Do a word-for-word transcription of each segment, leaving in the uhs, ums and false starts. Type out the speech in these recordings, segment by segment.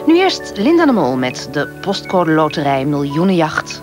Nu eerst Linda de Mol met de Postcode Loterij Miljoenenjacht.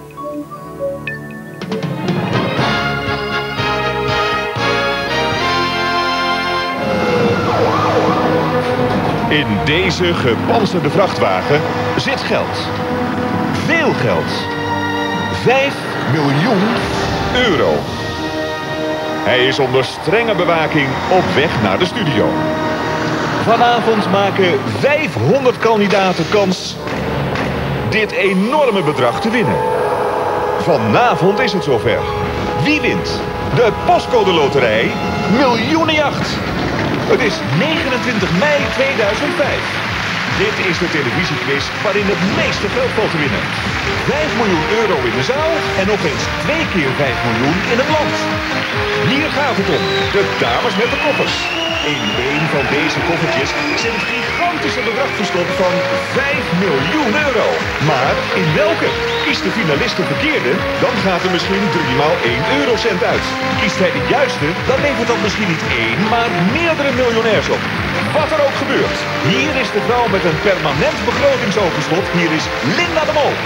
In deze gepantserde vrachtwagen zit geld. Veel geld. vijf miljoen euro. Hij is onder strenge bewaking op weg naar de studio. Vanavond maken vijfhonderd kandidaten kans dit enorme bedrag te winnen. Vanavond is het zover. Wie wint de Postcode Loterij Miljoenenjacht? Het is negenentwintig mei tweeduizend vijf. Dit is de televisiequiz waarin het meeste geld valt te winnen. vijf miljoen euro in de zaal en nog eens twee keer vijf miljoen in het land. Hier gaat het om. De dames met de koffers. In een van deze koffertjes zit het gigantische bedrag verstopt van vijf miljoen euro. Maar in welke? Kiest de finalist de verkeerde, dan gaat er misschien drie maal één eurocent uit. Kiest hij de juiste, dan levert dat misschien niet één, maar meerdere miljonairs op. Wat er ook gebeurt. Hier is de vrouw met een permanent begrotingsoverschot. Hier is Linda de Mol.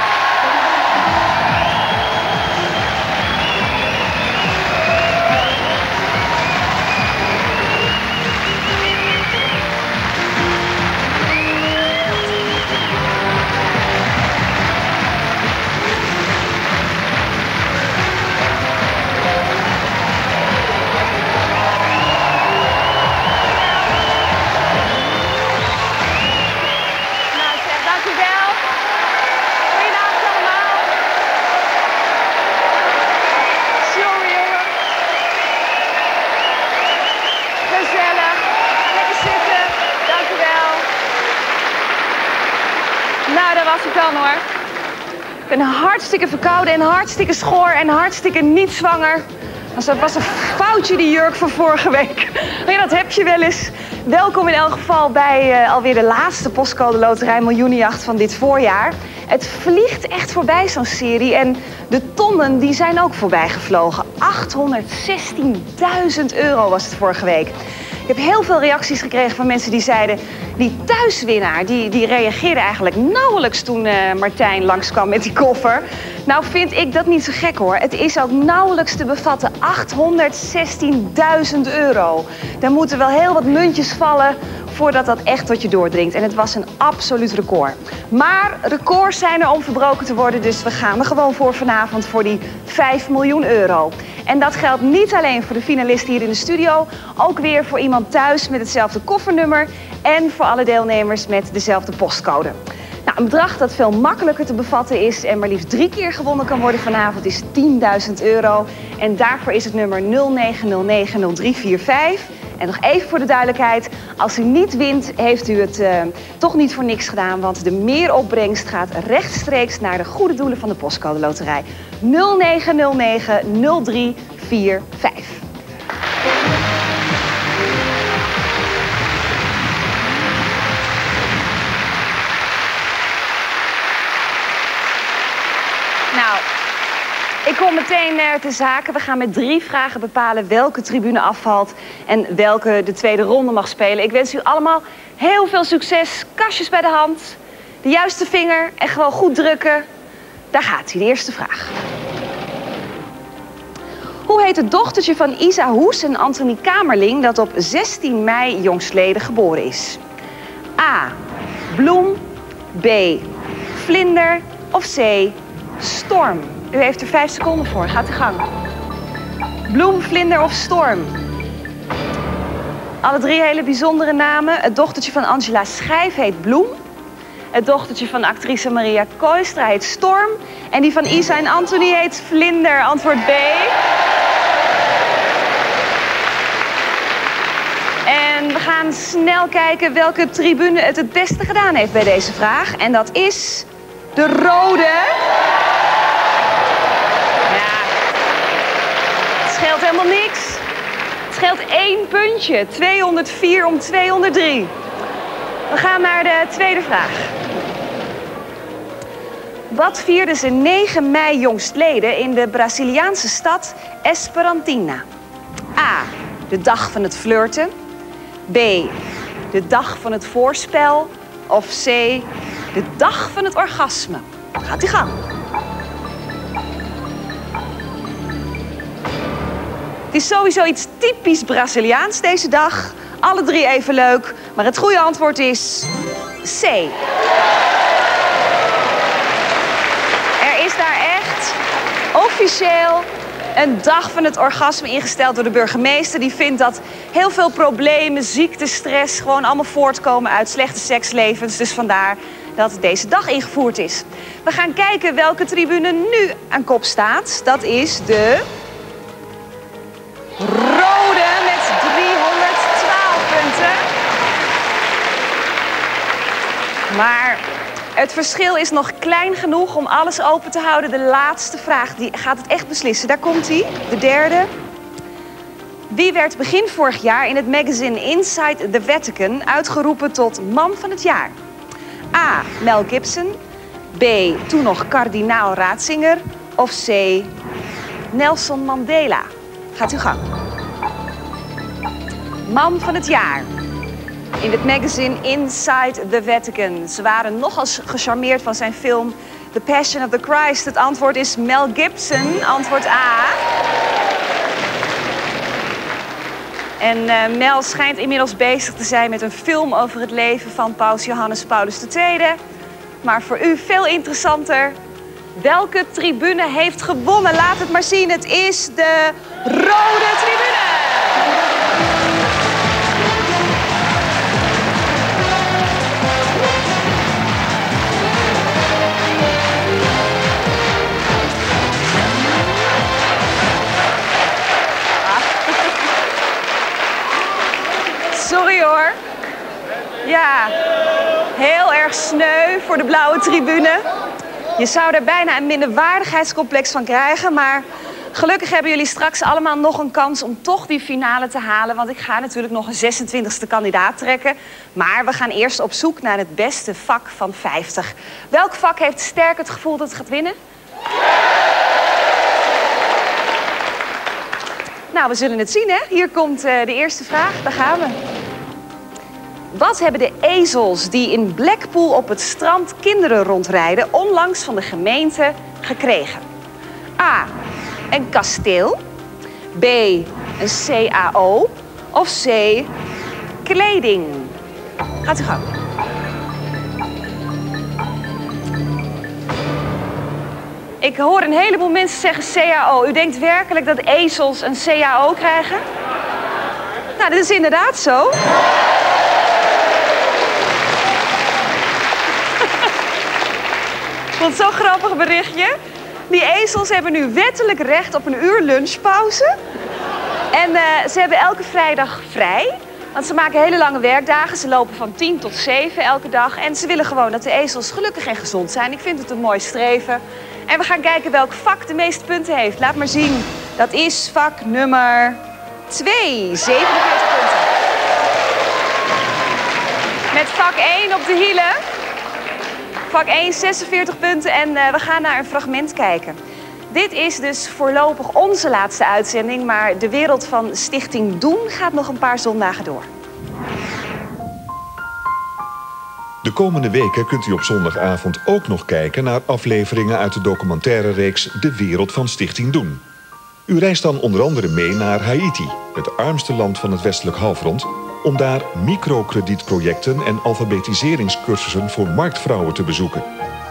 Nou, dat was het dan hoor. Ik ben hartstikke verkouden en hartstikke schoor en hartstikke niet zwanger. Dat was een foutje, die jurk van vorige week. Maar ja, dat heb je wel eens. Welkom in elk geval bij uh, alweer de laatste Postcode Loterij Miljoenenjacht van dit voorjaar. Het vliegt echt voorbij, zo'n serie. En de tonnen die zijn ook voorbij gevlogen. achthonderdzestienduizend euro was het vorige week. Ik heb heel veel reacties gekregen van mensen die zeiden... die thuiswinnaar, die, die reageerde eigenlijk nauwelijks toen uh, Martijn langskwam met die koffer. Nou vind ik dat niet zo gek hoor. Het is ook nauwelijks te bevatten. achthonderdzestienduizend euro. Daar moeten wel heel wat muntjes vallen voordat dat echt tot je doordringt. En het was een absoluut record. Maar records zijn er om verbroken te worden, dus we gaan er gewoon voor vanavond voor die vijf miljoen euro. En dat geldt niet alleen voor de finalisten hier in de studio, ook weer voor iemand thuis met hetzelfde koffernummer en voor alle deelnemers met dezelfde postcode. Nou, een bedrag dat veel makkelijker te bevatten is en maar liefst drie keer gewonnen kan worden vanavond is tienduizend euro. En daarvoor is het nummer nul negen nul negen nul drie vier vijf. En nog even voor de duidelijkheid, als u niet wint, heeft u het uh, toch niet voor niks gedaan, want de meeropbrengst gaat rechtstreeks naar de goede doelen van de Postcode Loterij. nul negen nul negen nul drie vier vijf. Nou, ik kom meteen uh, ter zake. We gaan met drie vragen bepalen welke tribune afvalt en welke de tweede ronde mag spelen. Ik wens u allemaal heel veel succes. Kastjes bij de hand, de juiste vinger en gewoon goed drukken. Daar gaat hij, de eerste vraag. Hoe heet het dochtertje van Isa Hoes en Anthony Kamerling dat op zestien mei jongstleden geboren is? A. Bloem. B. Vlinder. Of C. Storm. U heeft er vijf seconden voor. Gaat de gang. Bloem, Vlinder of Storm? Alle drie hele bijzondere namen. Het dochtertje van Angela Schijf heet Bloem. Het dochtertje van actrice Maria Kooistra heet Storm. En die van Isa en Anthony heet Vlinder. Antwoord B. En we gaan snel kijken welke tribune het het beste gedaan heeft bij deze vraag. En dat is de rode. Ja, het scheelt helemaal niks. Het scheelt één puntje. tweehonderdvier om tweehonderddrie. We gaan naar de tweede vraag. Wat vierden ze negen mei jongstleden in de Braziliaanse stad Esperantina? A. De dag van het flirten. B. De dag van het voorspel. of C, de dag van het orgasme? Gaat u gang. Het is sowieso iets typisch Braziliaans deze dag. Alle drie even leuk, maar het goede antwoord is C. Er is daar echt officieel een dag van het orgasme ingesteld door de burgemeester. Die vindt dat heel veel problemen, ziekte, stress gewoon allemaal voortkomen uit slechte sekslevens. Dus vandaar dat deze dag ingevoerd is. We gaan kijken welke tribune nu aan kop staat. Dat is de rode met driehonderdtwaalf punten. Maar het verschil is nog klein genoeg om alles open te houden. De laatste vraag die gaat het echt beslissen. Daar komt hij, de derde. Wie werd begin vorig jaar in het magazine Inside the Vatican uitgeroepen tot man van het jaar? A. Mel Gibson. B. Toen nog kardinaal Ratzinger. Of C. Nelson Mandela. Gaat uw gang. Man van het jaar. In het magazine Inside the Vatican. Ze waren nogal gecharmeerd van zijn film The Passion of the Christ. Het antwoord is Mel Gibson. Antwoord A. En uh, Mel schijnt inmiddels bezig te zijn met een film over het leven van paus Johannes Paulus de Tweede. Maar voor u veel interessanter. Welke tribune heeft gewonnen? Laat het maar zien. Het is de rode tribune. Sorry hoor. Ja, heel erg sneu voor de blauwe tribune. Je zou er bijna een minderwaardigheidscomplex van krijgen, maar gelukkig hebben jullie straks allemaal nog een kans om toch die finale te halen. Want ik ga natuurlijk nog een zesentwintigste kandidaat trekken. Maar we gaan eerst op zoek naar het beste vak van vijftig. Welk vak heeft sterk het gevoel dat het gaat winnen? Nou, we zullen het zien, hè? Hier komt uh, de eerste vraag. Daar gaan we. Wat hebben de ezels die in Blackpool op het strand kinderen rondrijden onlangs van de gemeente gekregen? A. Een kasteel. B. Een C A O. Of C. Kleding. Gaat u gang. Ik hoor een heleboel mensen zeggen C A O. U denkt werkelijk dat ezels een C A O krijgen? Nou, dat is inderdaad zo. Wat zo'n grappig berichtje. Die ezels hebben nu wettelijk recht op een uur lunchpauze. En uh, ze hebben elke vrijdag vrij. Want ze maken hele lange werkdagen. Ze lopen van tien tot zeven elke dag. En ze willen gewoon dat de ezels gelukkig en gezond zijn. Ik vind het een mooi streven. En we gaan kijken welk vak de meeste punten heeft. Laat maar zien. Dat is vak nummer twee. zevenenveertig punten. Met vak één op de hielen. Vak één, zesenveertig punten. En uh, we gaan naar een fragment kijken. Dit is dus voorlopig onze laatste uitzending. Maar de wereld van Stichting Doen gaat nog een paar zondagen door. De komende weken kunt u op zondagavond ook nog kijken naar afleveringen uit de documentaire reeks De Wereld van Stichting Doen. U reist dan onder andere mee naar Haiti, het armste land van het westelijk halfrond, om daar microkredietprojecten en alfabetiseringscursussen voor marktvrouwen te bezoeken.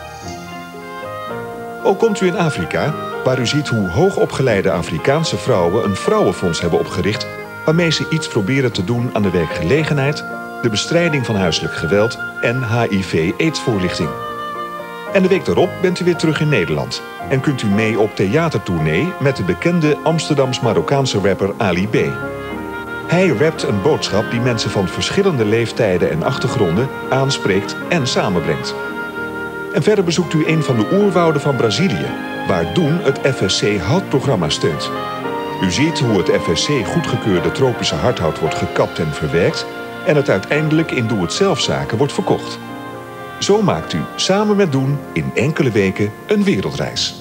Ook komt u in Afrika, waar u ziet hoe hoogopgeleide Afrikaanse vrouwen een vrouwenfonds hebben opgericht, waarmee ze iets proberen te doen aan de werkgelegenheid, de bestrijding van huiselijk geweld en H I V-aids-voorlichting. En de week daarop bent u weer terug in Nederland en kunt u mee op theatertournee met de bekende Amsterdams-Marokkaanse rapper Ali B. Hij rapt een boodschap die mensen van verschillende leeftijden en achtergronden aanspreekt en samenbrengt. En verder bezoekt u een van de oerwouden van Brazilië, waar Doen het F S C-houtprogramma steunt. U ziet hoe het F S C goedgekeurde tropische hardhout wordt gekapt en verwerkt en het uiteindelijk in doe-het-zelf-zaken wordt verkocht. Zo maakt u samen met Doen in enkele weken een wereldreis.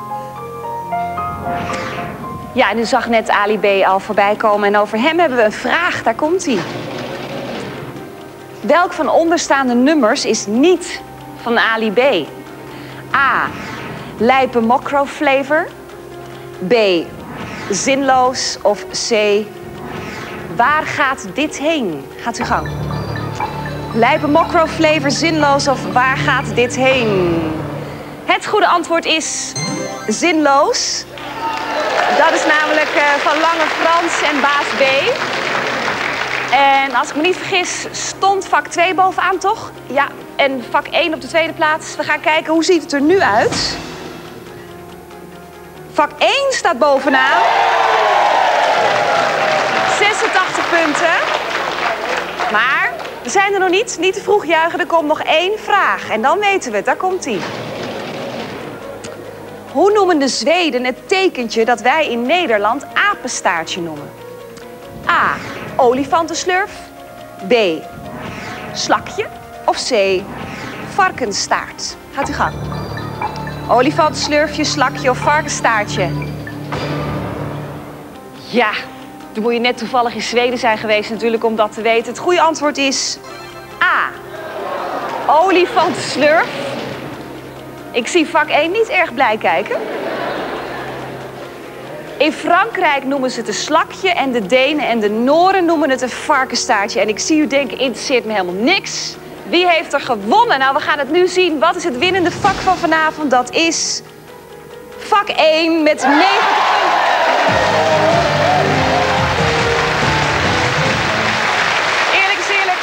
Ja, en u zag net Ali B al voorbij komen en over hem hebben we een vraag. Daar komt hij. Welk van onderstaande nummers is niet van Ali B? A. Lijpe Mokro Flavor. B. Zinloos. Of C. Waar gaat dit heen? Gaat uw gang. Lijpe Mokro Flavor, Zinloos of waar gaat dit heen? Het goede antwoord is Zinloos. Dat is namelijk uh, van Lange Frans en Baas B. En als ik me niet vergis, stond vak twee bovenaan, toch? Ja, en vak één op de tweede plaats. We gaan kijken, hoe ziet het er nu uit? Vak één staat bovenaan. zesentachtig punten. Maar we zijn er nog niet. Niet te vroeg juichen, er komt nog één vraag. En dan weten we het, daar komt ie. Hoe noemen de Zweden het tekentje dat wij in Nederland apenstaartje noemen? A. Olifantenslurf. B. Slakje. Of C. Varkensstaart. Gaat u gang. Olifantenslurfje, slakje of varkensstaartje? Ja, dan moet je net toevallig in Zweden zijn geweest natuurlijk om dat te weten. Het goede antwoord is A. Olifantenslurf. Ik zie vak één niet erg blij kijken. In Frankrijk noemen ze het een slakje en de Denen en de Noren noemen het een varkensstaartje. En ik zie u denken, interesseert me helemaal niks. Wie heeft er gewonnen? Nou, we gaan het nu zien. Wat is het winnende vak van vanavond? Dat is vak één met negentig punten. Eerlijk is eerlijk.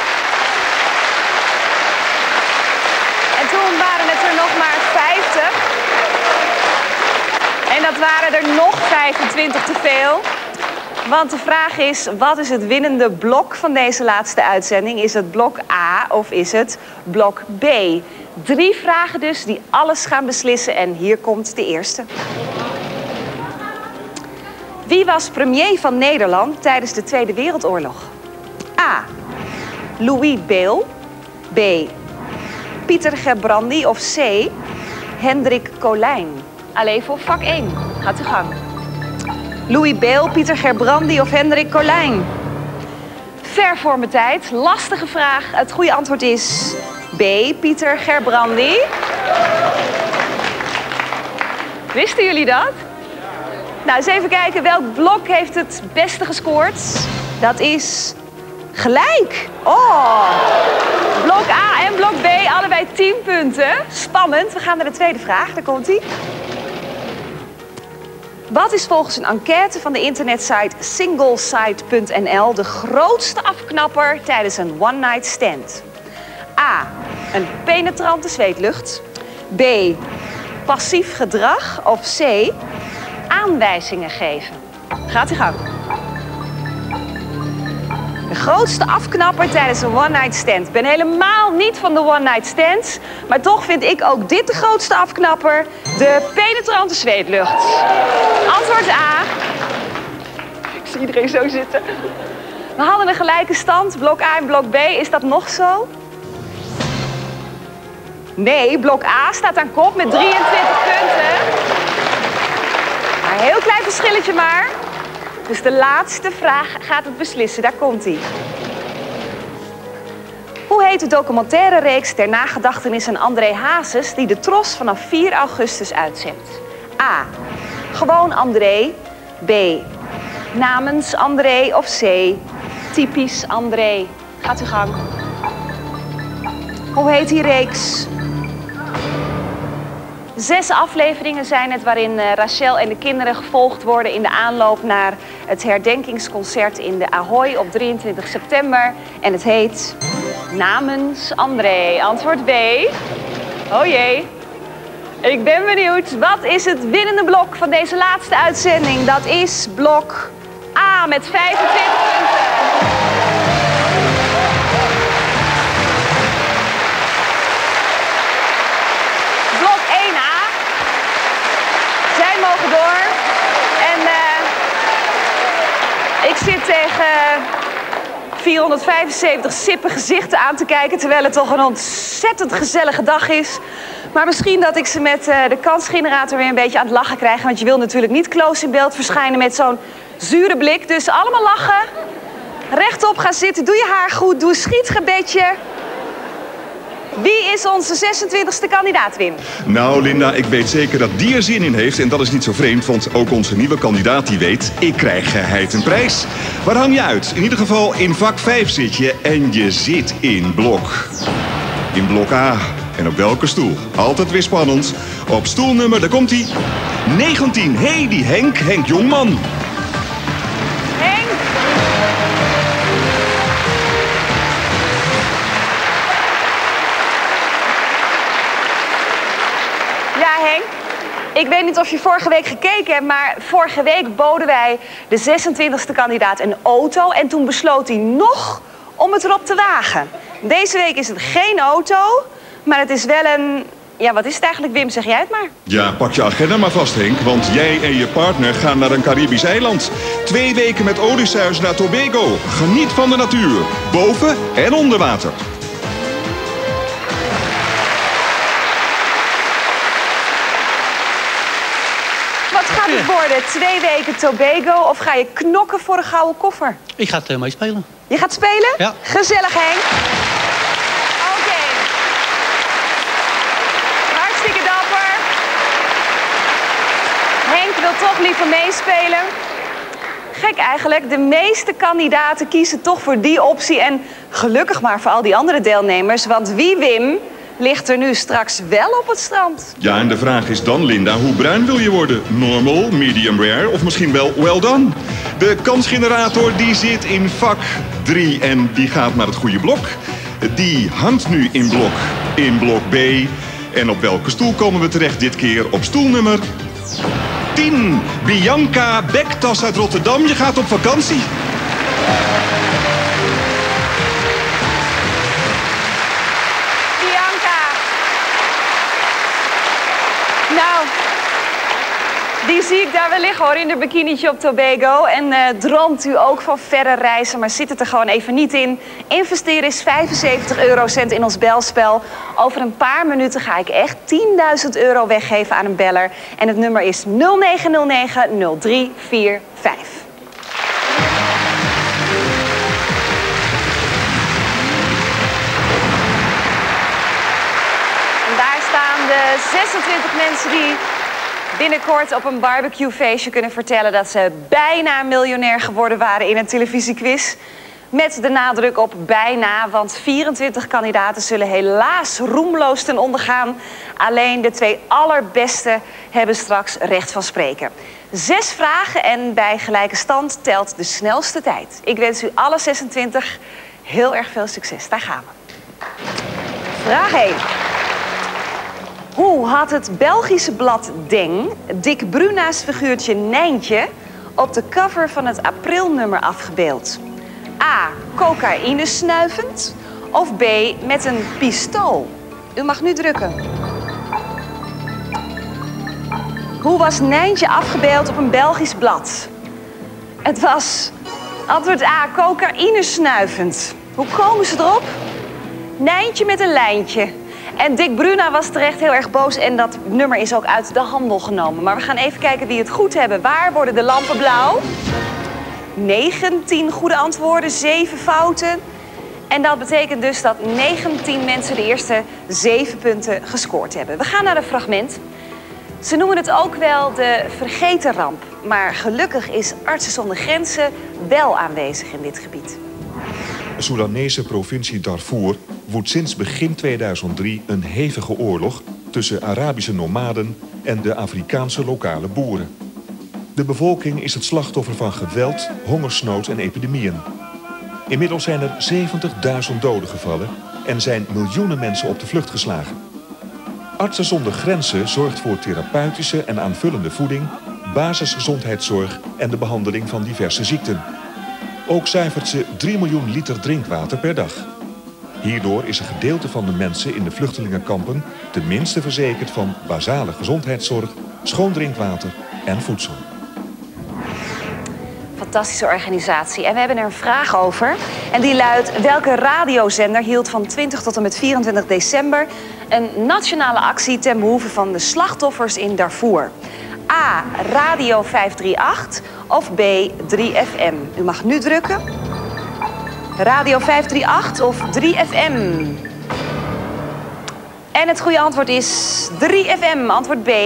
En toen waren het er nog maar vijftig. En dat waren er nog vijfentwintig te veel. Want de vraag is, wat is het winnende blok van deze laatste uitzending? Is het blok A of is het blok B? Drie vragen dus die alles gaan beslissen en hier komt de eerste. Wie was premier van Nederland tijdens de Tweede Wereldoorlog? A. Louis Behl. B. Pieter Gerbrandy of C. Hendrik Colijn. Alleen voor vak één. Gaat u gang. Louis Behl, Pieter Gerbrandy of Hendrik Colijn? Ver voor mijn tijd. Lastige vraag. Het goede antwoord is B. Pieter Gerbrandy. Wisten jullie dat? Nou, eens even kijken. Welk blok heeft het beste gescoord? Dat is gelijk. Oh! Blok A en blok B, allebei tien punten. Spannend. We gaan naar de tweede vraag. Daar komt ie. Wat is volgens een enquête van de internetsite singlesite punt n l de grootste afknapper tijdens een one-night stand? A. Een penetrante zweetlucht. B. Passief gedrag. Of C. Aanwijzingen geven. Gaat u gang. De grootste afknapper tijdens een one-night stand. Ik ben helemaal niet van de one-night stands. Maar toch vind ik ook dit de grootste afknapper. De penetrante zweetlucht. Antwoord A. Ik zie iedereen zo zitten. We hadden een gelijke stand. Blok A en blok B. Is dat nog zo? Nee, blok A staat aan kop met drieëntwintig punten. Een heel klein verschilletje maar. Dus de laatste vraag gaat het beslissen. Daar komt-ie. Hoe heet de documentaire reeks ter nagedachtenis aan André Hazes die de Tros vanaf vier augustus uitzendt? A. Gewoon André. B. Namens André. Of C. Typisch André. Gaat uw gang. Hoe heet die reeks? Zes afleveringen zijn het waarin uh, Rachel en de kinderen gevolgd worden in de aanloop naar het herdenkingsconcert in de Ahoy op drieëntwintig september. En het heet Namens André. Antwoord B. Oh jee. Ik ben benieuwd. Wat is het winnende blok van deze laatste uitzending? Dat is blok A met vijfentwintig punten. Mogen door. En uh, ik zit tegen vierhonderdvijfenzeventig sippe gezichten aan te kijken, terwijl het toch een ontzettend gezellige dag is. Maar misschien dat ik ze met uh, de kansgenerator weer een beetje aan het lachen krijg. Want je wil natuurlijk niet close in beeld verschijnen met zo'n zure blik. Dus allemaal lachen. Rechtop gaan zitten, doe je haar goed, doe een schietgebedje. Wie is onze zesentwintigste kandidaat, Wim? Nou, Linda, ik weet zeker dat die er zin in heeft. En dat is niet zo vreemd, want ook onze nieuwe kandidaat die weet... ik krijg geheid een prijs. Waar hang je uit? In ieder geval in vak vijf zit je en je zit in blok. In blok A. En op welke stoel? Altijd weer spannend. Op stoelnummer, daar komt hij. negentien. Hé, hey, die Henk, Henk Jongman. Henk. Ja, Henk. Ik weet niet of je vorige week gekeken hebt, maar vorige week boden wij de zesentwintigste kandidaat een auto. En toen besloot hij nog om het erop te wagen. Deze week is het geen auto, maar het is wel een... Ja, wat is het eigenlijk, Wim? Zeg jij het maar. Ja, pak je agenda maar vast, Henk. Want jij en je partner gaan naar een Caribisch eiland. Twee weken met Odysseus naar Tobago. Geniet van de natuur. Boven en onder water. Wat gaat het worden? Twee weken Tobago of ga je knokken voor een gouden koffer? Ik ga het uh, meespelen. Je gaat spelen? Ja. Gezellig, Henk. Oké. Hartstikke dapper. Henk wil toch liever meespelen. Gek eigenlijk, de meeste kandidaten kiezen toch voor die optie. En gelukkig maar voor al die andere deelnemers. Want wie, Wim, ligt er nu straks wel op het strand? Ja, en de vraag is dan, Linda, hoe bruin wil je worden? Normal, medium rare of misschien wel well done? De kansgenerator die zit in vak drie en die gaat naar het goede blok. Die hangt nu in blok, in blok B. En op welke stoel komen we terecht dit keer? Op stoelnummer tien. Bianca Bektas uit Rotterdam, je gaat op vakantie. Nou, die zie ik daar wel liggen hoor, in de bikinietje op Tobago. En uh, droomt u ook van verre reizen, maar zit het er gewoon even niet in. Investeren is vijfenzeventig eurocent in ons belspel. Over een paar minuten ga ik echt tienduizend euro weggeven aan een beller. En het nummer is nul negen nul negen nul drie vier vijf. De zesentwintig mensen die binnenkort op een barbecuefeestje kunnen vertellen dat ze bijna miljonair geworden waren in een televisiequiz. Met de nadruk op bijna, want vierentwintig kandidaten zullen helaas roemloos ten onder gaan. Alleen de twee allerbeste hebben straks recht van spreken. Zes vragen en bij gelijke stand telt de snelste tijd. Ik wens u alle zesentwintig heel erg veel succes. Daar gaan we. Vraag één. Hoe had het Belgische blad Deng Dick Bruna's figuurtje Nijntje op de cover van het aprilnummer afgebeeld? A. Cocaïne snuivend of B. Met een pistool? U mag nu drukken. Hoe was Nijntje afgebeeld op een Belgisch blad? Het was antwoord A. Cocaïne snuivend. Hoe komen ze erop? Nijntje met een lijntje. En Dick Bruna was terecht heel erg boos en dat nummer is ook uit de handel genomen. Maar we gaan even kijken wie het goed hebben. Waar worden de lampen blauw? negentien goede antwoorden, zeven fouten. En dat betekent dus dat negentien mensen de eerste zeven punten gescoord hebben. We gaan naar een fragment. Ze noemen het ook wel de vergeten ramp. Maar gelukkig is Artsen zonder Grenzen wel aanwezig in dit gebied. De Soedanese provincie Darfur woedt sinds begin tweeduizend drie een hevige oorlog tussen Arabische nomaden en de Afrikaanse lokale boeren. De bevolking is het slachtoffer van geweld, hongersnood en epidemieën. Inmiddels zijn er zeventigduizend doden gevallen en zijn miljoenen mensen op de vlucht geslagen. Artsen zonder Grenzen zorgt voor therapeutische en aanvullende voeding, basisgezondheidszorg en de behandeling van diverse ziekten. Ook zuivert ze drie miljoen liter drinkwater per dag. Hierdoor is een gedeelte van de mensen in de vluchtelingenkampen tenminste verzekerd van basale gezondheidszorg, schoon drinkwater en voedsel. Fantastische organisatie. En we hebben er een vraag over. En die luidt: welke radiozender hield van twintig tot en met vierentwintig december een nationale actie ten behoeve van de slachtoffers in Darfur? A. Radio vijf drie acht of B. drie F M. U mag nu drukken. Radio vijf drie acht of drie F M? En het goede antwoord is drie F M, antwoord B.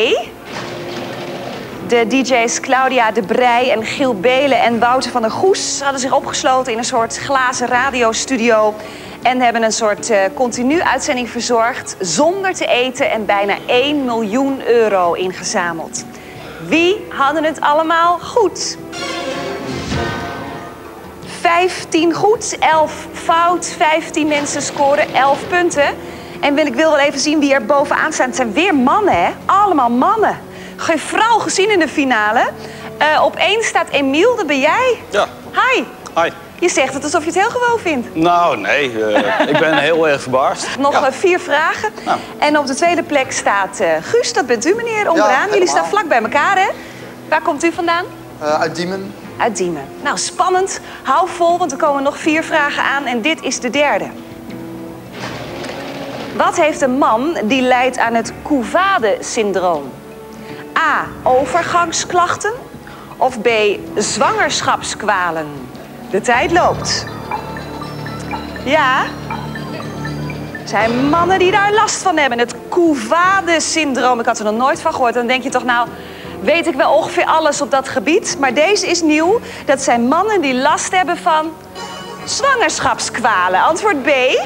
De D J's Claudia de Brij en Giel Belen en Wouter van der Goes hadden zich opgesloten in een soort glazen radiostudio en hebben een soort uh, continu uitzending verzorgd zonder te eten en bijna één miljoen euro ingezameld. Wie hadden het allemaal goed? vijftien goed, elf fout, vijftien mensen scoren elf punten. En wil ik wil wel even zien wie er bovenaan staan. Het zijn weer mannen, hè? Allemaal mannen. Geen vrouw gezien in de finale. Uh, op één staat Emiel, dat ben jij. Ja. Hi. Hi. Je zegt het alsof je het heel gewoon vindt. Nou, nee. Uh, ik ben heel erg verbaasd. Nog ja. uh, vier vragen. Nou. En op de tweede plek staat uh, Guus, dat bent u meneer, onderaan. Ja, jullie staan vlak bij elkaar, hè? Waar komt u vandaan? Uh, uit Diemen. Uit Diemen. Nou, spannend. Hou vol, want er komen nog vier vragen aan en dit is de derde. Wat heeft een man die lijdt aan het Couvade-syndroom? A. Overgangsklachten. Of B. Zwangerschapskwalen. De tijd loopt. Ja. Er zijn mannen die daar last van hebben. Het Couvade-syndroom. Ik had er nog nooit van gehoord. Dan denk je toch, nou, weet ik wel ongeveer alles op dat gebied. Maar deze is nieuw. Dat zijn mannen die last hebben van zwangerschapskwalen. Antwoord B.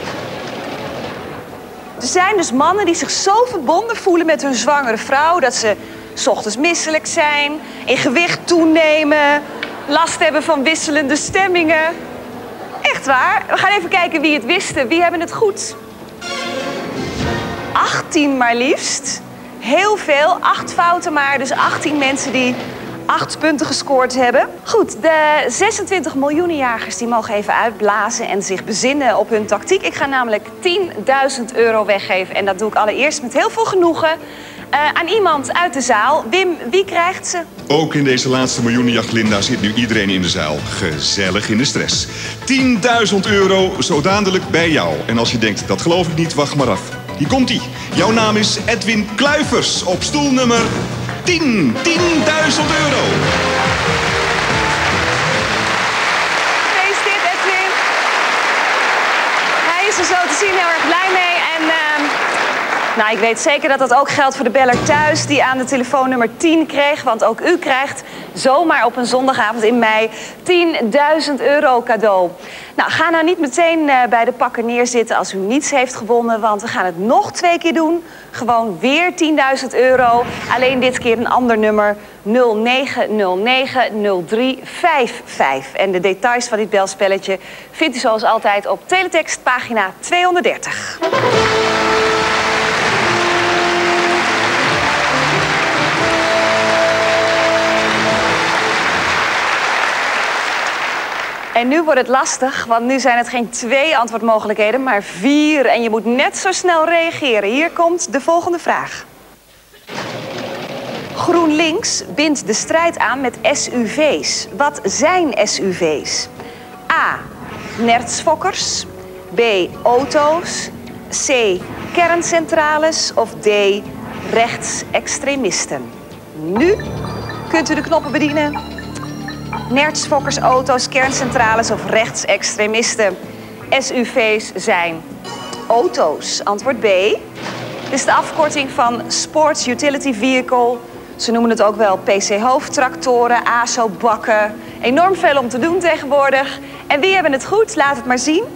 Er zijn dus mannen die zich zo verbonden voelen met hun zwangere vrouw dat ze 's ochtends misselijk zijn, in gewicht toenemen, last hebben van wisselende stemmingen. Echt waar. We gaan even kijken wie het wisten. Wie hebben het goed? achttien maar liefst. Heel veel. acht fouten maar. Dus achttien mensen die acht punten gescoord hebben. Goed, de zesentwintig miljoenenjagers die mogen even uitblazen en zich bezinnen op hun tactiek. Ik ga namelijk tienduizend euro weggeven. En dat doe ik allereerst met heel veel genoegen uh, aan iemand uit de zaal. Wim, wie krijgt ze? Ook in deze laatste miljoenenjacht, Linda, zit nu iedereen in de zaal. Gezellig in de stress. tienduizend euro zo dadelijk bij jou. En als je denkt, dat geloof ik niet, wacht maar af. Hier komt-ie. Jouw naam is Edwin Kluivers op stoel nummer tien. tienduizend euro. Gefeliciteerd, Edwin. Hij is er zo te zien heel erg blij mee. En uh, nou, ik weet zeker dat dat ook geldt voor de beller thuis die aan de telefoonnummer tien kreeg. Want ook u krijgt zomaar op een zondagavond in mei tienduizend euro cadeau. Nou, ga nou niet meteen uh, bij de pakken neerzitten als u niets heeft gewonnen. Want we gaan het nog twee keer doen. Gewoon weer tienduizend euro. Alleen dit keer een ander nummer. nul negen nul negen nul drie vijf vijf. En de details van dit belspelletje vindt u zoals altijd op teletext pagina tweehonderddertig. En nu wordt het lastig, want nu zijn het geen twee antwoordmogelijkheden, maar vier. En je moet net zo snel reageren. Hier komt de volgende vraag. GroenLinks bindt de strijd aan met S U V's. Wat zijn S U V's? A. Nertsfokkers. B. Auto's. C. Kerncentrales. Of D. Rechtsextremisten. Nu kunt u de knoppen bedienen. Nertsfokkers, auto's, kerncentrales of rechtsextremisten. S U V's zijn auto's. Antwoord B. Dit is de afkorting van Sports Utility Vehicle. Ze noemen het ook wel P C-hoofdtractoren, A S O-bakken. Enorm veel om te doen tegenwoordig. En wie hebben het goed? Laat het maar zien.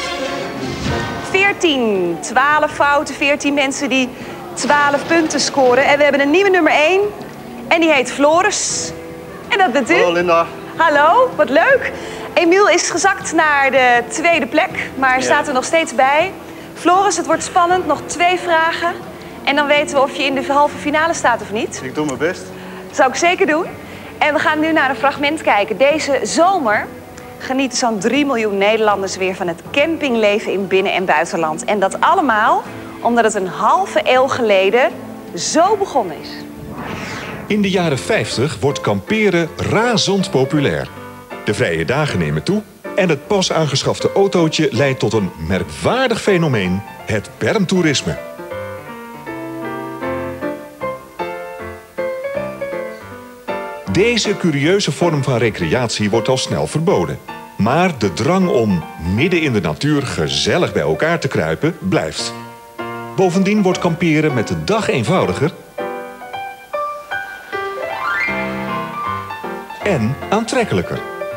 veertien, twaalf fouten, veertien mensen die twaalf punten scoren. En we hebben een nieuwe nummer één. En die heet Floris. En dat bent u. Hallo Linda. Hallo, wat leuk. Emiel is gezakt naar de tweede plek, maar Ja. staat er nog steeds bij. Floris, het wordt spannend. Nog twee vragen. En dan weten we of je in de halve finale staat of niet. Ik doe mijn best. Dat zou ik zeker doen. En we gaan nu naar een fragment kijken. Deze zomer genieten zo'n drie miljoen Nederlanders weer van het campingleven in binnen- en buitenland. En dat allemaal omdat het een halve eeuw geleden zo begonnen is. In de jaren vijftig wordt kamperen razend populair. De vrije dagen nemen toe en het pas aangeschafte autootje leidt tot een merkwaardig fenomeen, het bermtoerisme. Deze curieuze vorm van recreatie wordt al snel verboden. Maar de drang om midden in de natuur gezellig bij elkaar te kruipen blijft. Bovendien wordt kamperen met de dag eenvoudiger en aantrekkelijker.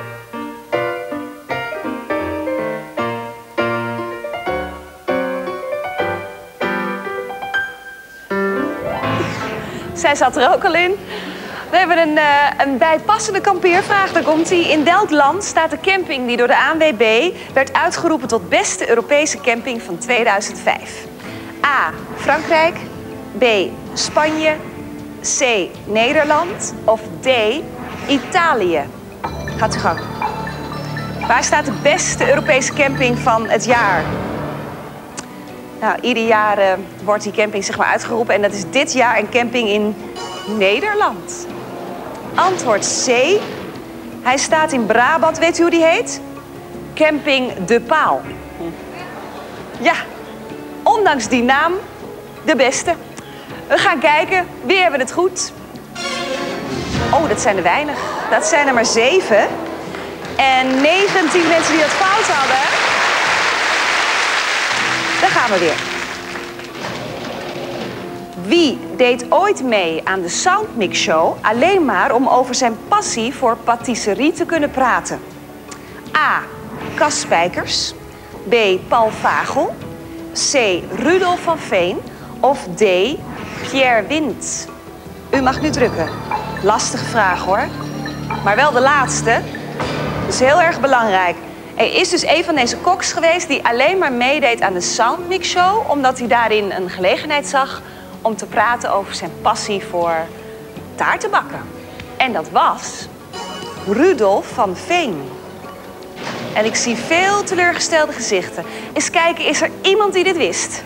Zij zat er ook al in. We hebben een, uh, een bijpassende kampeervraag. Daar komt ie. In welk land staat de camping die door de A N W B werd uitgeroepen tot beste Europese camping van tweeduizend vijf? A. Frankrijk. B. Spanje. C. Nederland. Of D. Italië. Gaat u gang. Waar staat de beste Europese camping van het jaar? Nou, ieder jaar uh, wordt die camping zeg maar uitgeroepen. En dat is dit jaar een camping in Nederland. Antwoord C. Hij staat in Brabant. Weet u hoe die heet? Camping De Paal. Ja, ondanks die naam de beste. We gaan kijken. Wie hebben het goed? Oh, dat zijn er weinig. Dat zijn er maar zeven. En negentien mensen die het fout hadden. Daar gaan we weer. Wie deed ooit mee aan de Soundmix Show alleen maar om over zijn passie voor patisserie te kunnen praten? A. Cas Spijkers. B. Paul Vagel. C. Rudolf van Veen. Of D. Pierre Wind. U mag nu drukken. Lastige vraag hoor. Maar wel de laatste. Dat is heel erg belangrijk. Er is dus een van deze koks geweest die alleen maar meedeed aan de Soundmix Show, omdat hij daarin een gelegenheid zag om te praten over zijn passie voor taarten bakken. En dat was Rudolf van Veen. En ik zie veel teleurgestelde gezichten. Eens kijken, is er iemand die dit wist?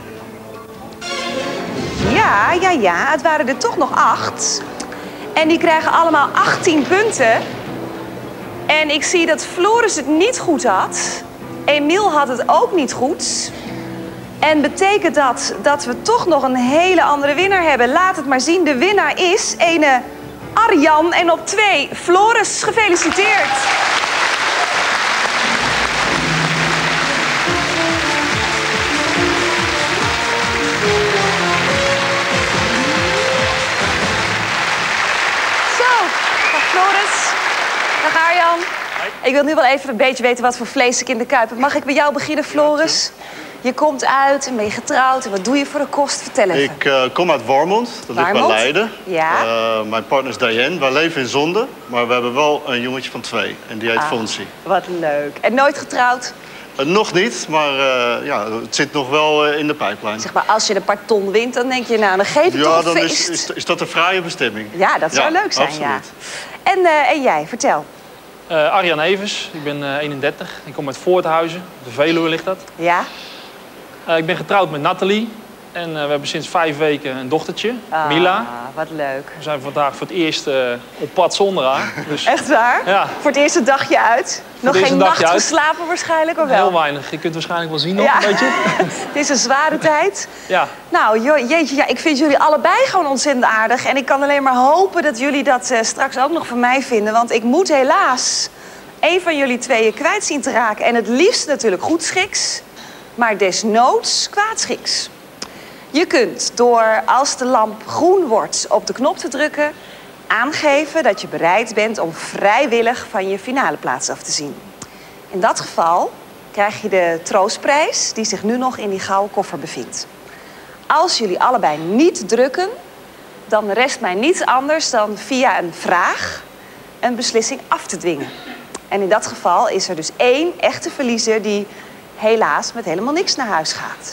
Ja, ja, ja, het waren er toch nog acht. En die krijgen allemaal achttien punten. En ik zie dat Floris het niet goed had. Emiel had het ook niet goed. En betekent dat dat we toch nog een hele andere winnaar hebben? Laat het maar zien. De winnaar is ene Arjan. En op twee Floris. Gefeliciteerd. Zo, dag Floris. Dag Arjan. Ik wil nu wel even een beetje weten wat voor vlees ik in de kuip heb. Mag ik bij jou beginnen, Floris? Je komt uit en ben je getrouwd. En wat doe je voor de kost? Vertel even. Ik uh, kom uit Warmond. Dat ligt bij Leiden. Ja. Uh, mijn partner is Diane. Wij leven in Zonde. Maar we hebben wel een jongetje van twee. En die heet ah, Fonsi. Wat leuk. En nooit getrouwd? Uh, nog niet, maar uh, ja, het zit nog wel uh, in de pijplijn. Zeg maar, als je een paar ton wint, dan denk je, nou, dan geef ik ja, toch een dan feest. Is, is, is dat een fraaie bestemming. Ja, dat zou ja, leuk zijn, absoluut. ja. En, uh, en jij, vertel. Uh, Arjan Evers, ik ben uh, eenendertig. Ik kom uit Voorthuizen. Op de Veluwe ligt dat. Ja? Uh, ik ben getrouwd met Nathalie. En uh, we hebben sinds vijf weken een dochtertje, ah, Mila. Wat leuk. We zijn vandaag voor het eerst uh, op pad zonder haar. Dus... Echt waar? Ja. Voor het eerste dagje uit? Nog geen nacht uit. Geslapen waarschijnlijk, of wel? Heel weinig. Je kunt het waarschijnlijk wel zien nog, ja. een beetje. Het is een zware tijd. Ja. Nou, joh, jeetje, ja, ik vind jullie allebei gewoon ontzettend aardig. En ik kan alleen maar hopen dat jullie dat uh, straks ook nog van mij vinden. Want ik moet helaas één van jullie tweeën kwijt zien te raken. En het liefst natuurlijk goedschiks, maar desnoods kwaadschiks. Je kunt door, als de lamp groen wordt, op de knop te drukken, aangeven dat je bereid bent om vrijwillig van je finale plaats af te zien. In dat geval krijg je de troostprijs die zich nu nog in die gouden koffer bevindt. Als jullie allebei niet drukken, dan rest mij niets anders dan via een vraag een beslissing af te dwingen. En in dat geval is er dus één echte verliezer die helaas met helemaal niks naar huis gaat.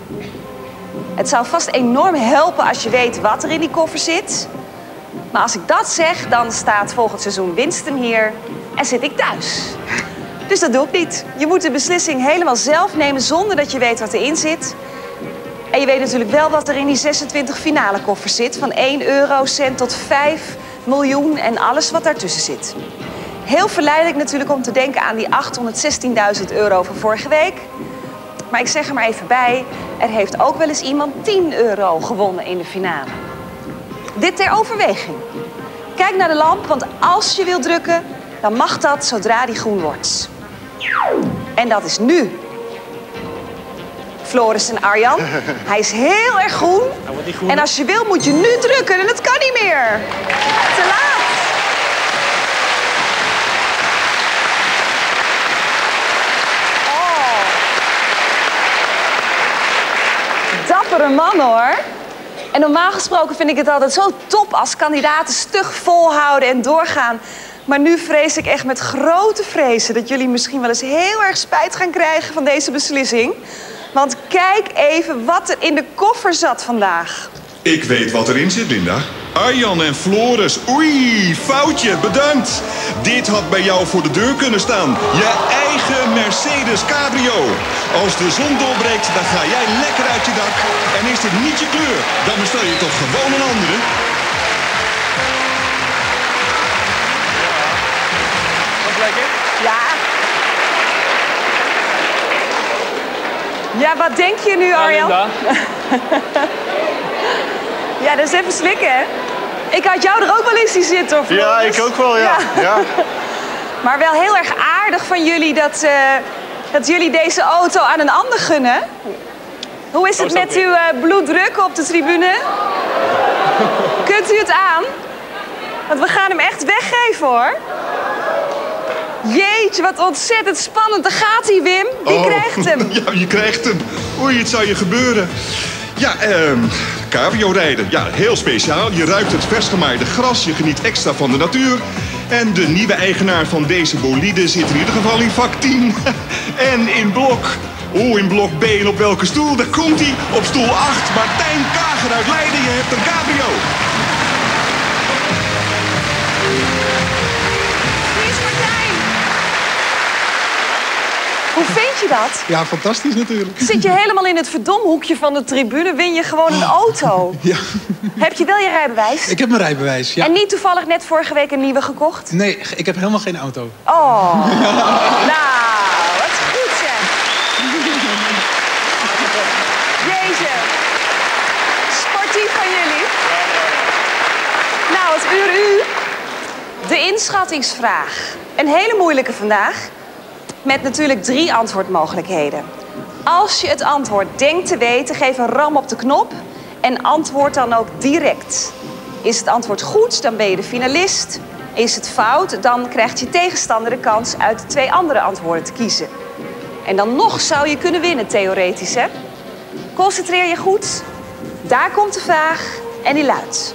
Het zou vast enorm helpen als je weet wat er in die koffer zit. Maar als ik dat zeg, dan staat volgend seizoen Winston hier en zit ik thuis. Dus dat doe ik niet. Je moet de beslissing helemaal zelf nemen zonder dat je weet wat erin zit. En je weet natuurlijk wel wat er in die zesentwintig finale koffers zit. Van één eurocent tot vijf miljoen en alles wat daartussen zit. Heel verleidelijk natuurlijk om te denken aan die achthonderdzestienduizend euro van vorige week. Maar ik zeg er maar even bij, er heeft ook wel eens iemand tien euro gewonnen in de finale. Dit ter overweging. Kijk naar de lamp, want als je wilt drukken, dan mag dat zodra die groen wordt. En dat is nu. Floris en Arjan. Hij is heel erg groen. Hij wordt niet groen. En als je wil, moet je nu drukken. En dat kan niet meer. Te laat. Oh. Dappere man, hoor. En normaal gesproken vind ik het altijd zo top als kandidaten stug volhouden en doorgaan. Maar nu vrees ik echt met grote vrezen dat jullie misschien wel eens heel erg spijt gaan krijgen van deze beslissing. Want kijk even wat er in de koffer zat vandaag. Ik weet wat erin zit, Linda. Arjan en Floris. Oei, foutje, bedankt. Dit had bij jou voor de deur kunnen staan. Je eigen Mercedes Cabrio. Als de zon doorbreekt, dan ga jij lekker uit je dak. En is dit niet je kleur, dan bestel je toch gewoon een andere. Dat is lekker. Ja. Ja, wat denk je nu, Arjan? Ja, Ja, dat is even slikken, hè? Ik had jou er ook wel in zien zitten, of Ja, ik ook wel, ja. ja. Maar wel heel erg aardig van jullie dat, uh, dat jullie deze auto aan een ander gunnen. Hoe is het met uw uh, bloeddruk op de tribune? Kunt u het aan? Want we gaan hem echt weggeven, hoor. Jeetje, wat ontzettend spannend. Daar gaat hij, Wim. Wie Oh, krijgt hem? Ja, je krijgt hem. Oei, het zou je gebeuren. Ja, ehm, cabrio rijden. Ja, heel speciaal. Je ruikt het versgemaaide gras, je geniet extra van de natuur. En de nieuwe eigenaar van deze bolide zit in ieder geval in vak tien. En in blok. Oeh, in blok B. En op welke stoel? Daar komt hij. Op stoel acht. Martijn Kager uit Leiden. Je hebt een cabrio. Wie is Martijn? Hoe vind je dat? Ja, fantastisch natuurlijk. Zit je helemaal in het verdomhoekje van de tribune, win je gewoon een auto. Ja. Heb je wel je rijbewijs? Ik heb mijn rijbewijs, ja. En niet toevallig net vorige week een nieuwe gekocht? Nee, ik heb helemaal geen auto. Oh, nou, wat goed zeg. Jeetje, sportief van jullie. Nou, het uur u. De inschattingsvraag. Een hele moeilijke vandaag. Met natuurlijk drie antwoordmogelijkheden. Als je het antwoord denkt te weten, geef een ram op de knop en antwoord dan ook direct. Is het antwoord goed, dan ben je de finalist. Is het fout, dan krijgt je tegenstander de kans uit de twee andere antwoorden te kiezen. En dan nog zou je kunnen winnen, theoretisch, hè? Concentreer je goed. Daar komt de vraag en die luidt.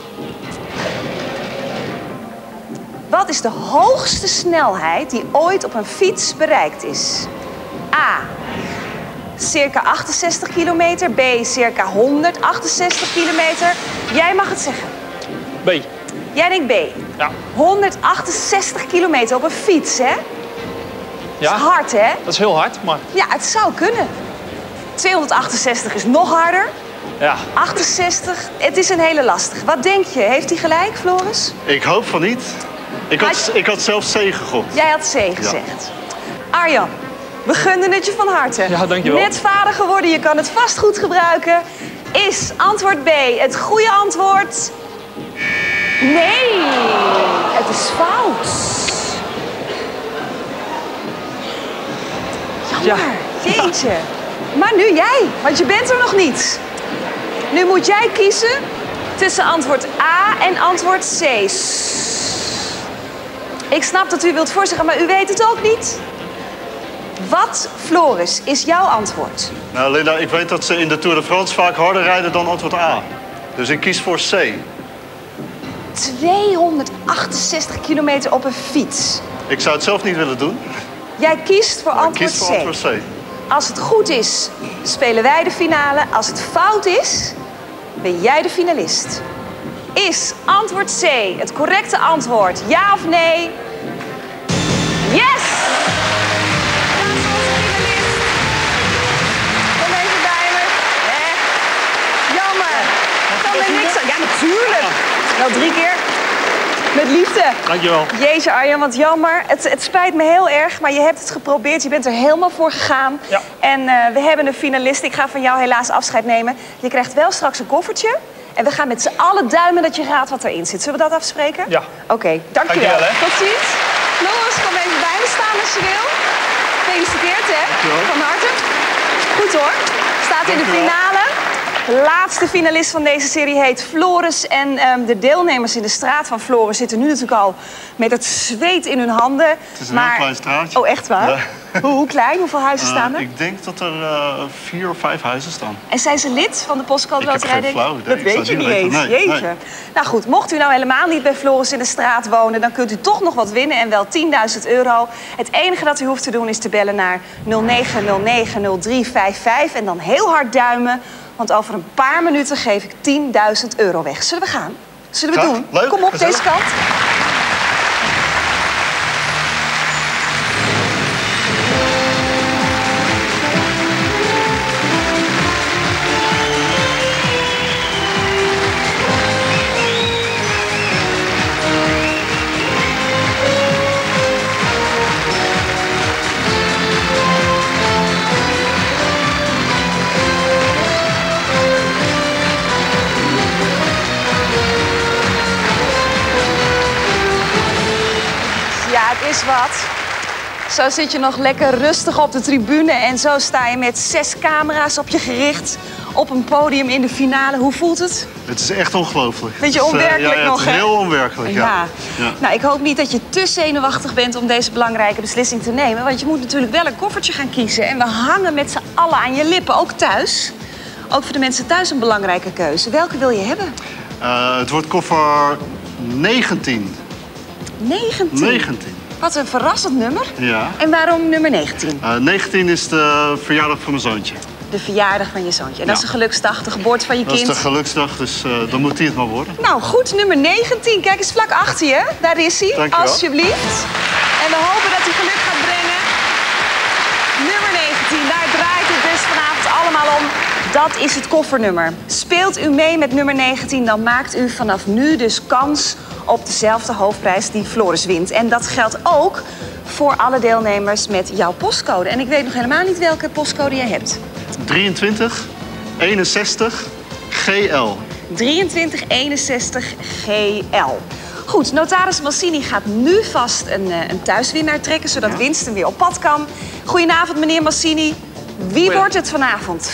Wat is de hoogste snelheid die ooit op een fiets bereikt is? A. Circa achtenzestig kilometer. B. Circa honderdachtenzestig kilometer. Jij mag het zeggen. B. Jij denkt B. Ja. honderdachtenzestig kilometer op een fiets, hè? Ja. Dat is hard, hè? Dat is heel hard, maar Ja, het zou kunnen. tweehonderdachtenzestig is nog harder. ja. achtenzestig, het is een hele lastige. Wat denk je? Heeft hij gelijk, Floris? Ik hoop van niet. Ik had, Had- ik had zelfs C gegokt. Jij had C gezegd. Arjan, we gunden het je van harte. Ja, dankjewel. Net vader geworden, je kan het vast goed gebruiken. Is antwoord B het goede antwoord? Nee, het is fout. Jammer, jeetje. Maar nu jij, want je bent er nog niet. Nu moet jij kiezen tussen antwoord A en antwoord C. Ik snap dat u wilt voorzeggen, maar u weet het ook niet. Wat, Floris, is jouw antwoord? Nou, Linda, ik weet dat ze in de Tour de France vaak harder rijden dan antwoord A. Dus ik kies voor C. tweehonderdachtenzestig kilometer op een fiets. Ik zou het zelf niet willen doen, Jij kiest voor maar ik antwoord kies voor C. antwoord C. Als het goed is, spelen wij de finale. Als het fout is, ben jij de finalist. Is antwoord C het correcte antwoord? Ja of nee? Yes! Dat is onze finalist. Kom even bij me. Hè? Jammer. Kan er niks aan. Ja, natuurlijk. Wel drie keer. Met liefde. Dankjewel. Jeetje Arjan, wat jammer. Het, het spijt me heel erg, maar je hebt het geprobeerd. Je bent er helemaal voor gegaan. Ja. En uh, we hebben een finalist. Ik ga van jou helaas afscheid nemen. Je krijgt wel straks een koffertje. En we gaan met z'n allen duimen dat je raadt wat erin zit. Zullen we dat afspreken? Ja. Oké, dankjewel. Dankjewel, hè. Tot ziens. Lois, kom even bij me staan als je wil. Gefeliciteerd, hè? Dankjewel. Van harte. Goed hoor. Staat in de Dankjewel. finale. De laatste finalist van deze serie heet Floris. En um, de deelnemers in de straat van Floris zitten nu natuurlijk al met het zweet in hun handen. Het is een maar... heel klein straatje. Oh, echt waar? Ja. Hoe, hoe klein? Hoeveel huizen Uh, staan er? ik denk dat er uh, vier of vijf huizen staan. En zijn ze lid van de Postcode Ik heb Loterij? geen flauw idee. Dat Ik weet zou je het niet niet eens. weten. Nee, Jeetje. nee. Nou goed, mocht u nou helemaal niet bij Floris in de straat wonen, dan kunt u toch nog wat winnen en wel tienduizend euro. Het enige dat u hoeft te doen is te bellen naar nul negen nul negen nul drie vijf vijf en dan heel hard duimen. Want over een paar minuten geef ik tienduizend euro weg. Zullen we gaan? Zullen we Graag. doen? Leuk, Kom op, gezellig. deze kant. Ja, het is wat. Zo zit je nog lekker rustig op de tribune en zo sta je met zes camera's op je gericht op een podium in de finale. Hoe voelt het? Het is echt ongelooflijk. Beetje Het is, uh, onwerkelijk ja, nog, het is hè? heel onwerkelijk, ja. Ja. Ja. Nou, ik hoop niet dat je te zenuwachtig bent om deze belangrijke beslissing te nemen. Want je moet natuurlijk wel een koffertje gaan kiezen. En we hangen met z'n allen aan je lippen, ook thuis. Ook voor de mensen thuis een belangrijke keuze. Welke wil je hebben? Uh, het wordt koffer negentien. negentien. negentien. Wat een verrassend nummer. Ja. En waarom nummer negentien? Uh, negentien is de verjaardag van mijn zoontje. De verjaardag van je zoontje. En dat is Ja. de geluksdag, de geboorte van je Dat is kind. de geluksdag, dus uh, dan moet die het maar worden. Nou, goed, nummer negentien. Kijk eens vlak achter je. Daar is hij. Dankjewel. Alsjeblieft. En we hopen dat hij geluk gaat brengen. Nummer negentien, daar draait het dus vanavond allemaal om. Dat is het koffernummer. Speelt u mee met nummer negentien, dan maakt u vanaf nu dus kans op dezelfde hoofdprijs die Floris wint. En dat geldt ook voor alle deelnemers met jouw postcode. En ik weet nog helemaal niet welke postcode jij hebt. drieëntwintig eenenzestig G L. drieëntwintig eenenzestig G L. Goed, notaris Massini gaat nu vast een, uh, een thuiswinnaar trekken, zodat Ja. Winston weer op pad kan. Goedenavond, meneer Massini. Wie wordt het vanavond?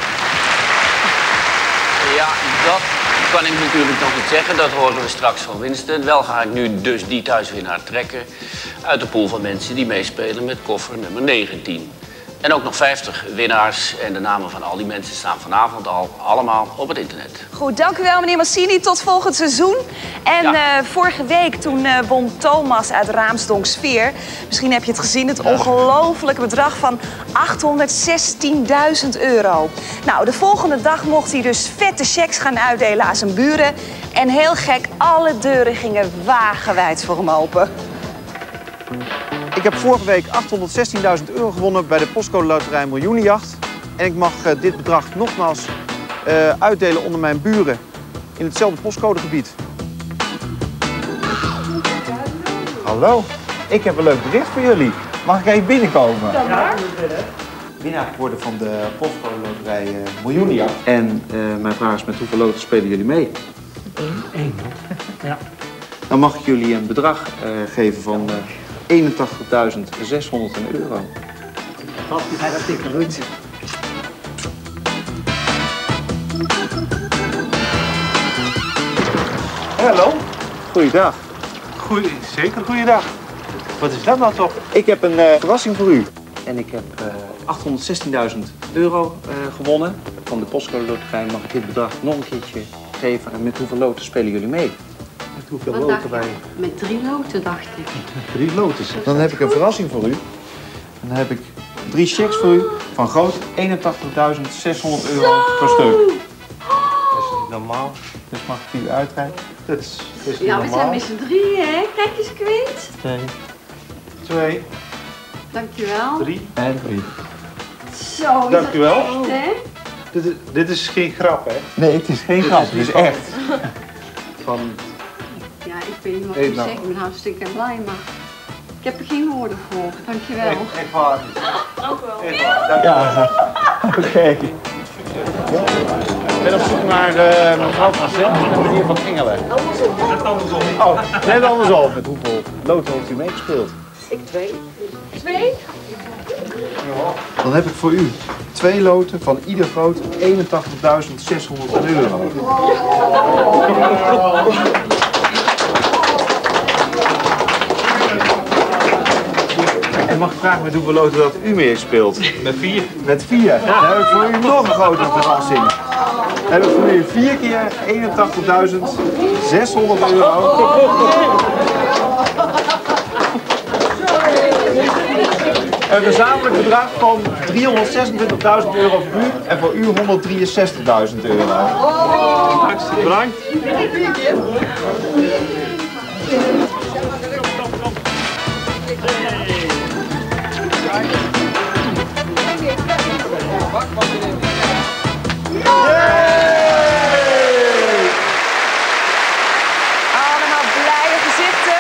Ja, dat kan ik natuurlijk nog niet zeggen. Dat horen we straks van Winston. Wel ga ik nu dus die thuiswinnaar trekken uit de pool van mensen die meespelen met koffer nummer negentien. En ook nog vijftig winnaars. En de namen van al die mensen staan vanavond al allemaal op het internet. Goed, dank u wel, meneer Massini. Tot volgend seizoen. En Ja. uh, vorige week toen uh, won Thomas uit Raamsdonksveer. Misschien heb je het gezien, het ongelofelijke bedrag van achthonderdzestienduizend euro. Nou, de volgende dag mocht hij dus vette checks gaan uitdelen aan zijn buren. En heel gek, alle deuren gingen wagenwijd voor hem open. Ik heb vorige week achthonderdzestienduizend euro gewonnen bij de Postcode Loterij Miljoenenjacht. En ik mag uh, dit bedrag nogmaals uh, uitdelen onder mijn buren in hetzelfde postcodegebied. Hallo, ik heb een leuk bericht voor jullie. Mag ik even binnenkomen? Ja, winnaar geworden van de Postcode Loterij uh, Miljoenenjacht. En uh, mijn vraag is, met hoeveel loten spelen jullie mee? Eén. Eén. Ja. Dan mag ik jullie een bedrag uh, geven van uh, eenentachtigduizend zeshonderd euro. Dat is hartstikke goed. Hallo. Goeiedag. Goeie, zeker goeiedag. Wat is dat nou toch? Ik heb een uh, verrassing voor u. En ik heb uh, achthonderdzestienduizend euro uh, gewonnen. Van de Postcode Loterij mag ik dit bedrag nog een keertje geven. En met hoeveel loten spelen jullie mee? Met hoeveel Wat loten dacht wij? je? Met drie loten, dacht ik. Drie loten. Dan heb ik een verrassing voor u. En dan heb ik drie checks voor u van groot eenentachtigduizend zeshonderd euro per stuk. Dat is niet normaal. Dus mag ik die uitreiken? Dat is, dat is niet Ja, we normaal. zijn met z'n drieën, hè? Kijk eens, Quint. Twee. Twee. Dankjewel. Drie. En drie. Zo, is Dank dat u wel. echt, hè? Dit is, dit is geen grap, hè? Nee, het is geen Dit grap. is Het is niet echt. Ja, ik weet niet wat Hey, ik nou. zeg. Ik ben hartstikke blij, maar ik heb er geen woorden voor. Dankjewel. Echt, echt waar. Ook wel. Echt waar. Dank u wel. Ja, oké. Ik ben op zoek naar uh, mevrouw van Zent en meneer Van Engelen. Andersom. Net andersom. Oh, net andersom. Met hoeveel loten heeft u meegespeeld? Ik twee. Twee? Dan heb ik voor u twee loten van ieder groot eenentachtigduizend zeshonderd euro. En mag ik vragen met hoeveel loten dat u mee speelt? Met vier. Met vier? Dan heb ik voor u nog een grotere verrassing. Dan heb ik voor u vier keer eenentachtigduizend zeshonderd euro. Een gezamenlijk bedrag van driehonderdzesentwintigduizend euro voor u en voor u honderddrieënzestigduizend euro. Hartstikke bedankt. Allemaal blije gezichten.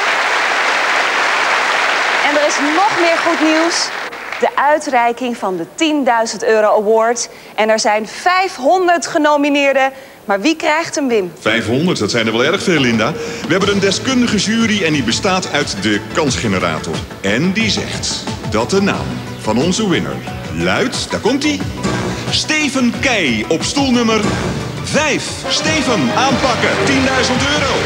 En er is nog meer goed nieuws. De uitreiking van de tienduizend euro award. En er zijn vijfhonderd genomineerden. Maar wie krijgt hem, Wim? vijfhonderd, dat zijn er wel erg veel, Linda. We hebben een deskundige jury en die bestaat uit de kansgenerator. En die zegt dat de naam van onze winner luidt, daar komt hij, Steven Keij op stoel nummer vijf. Steven, aanpakken, tienduizend euro.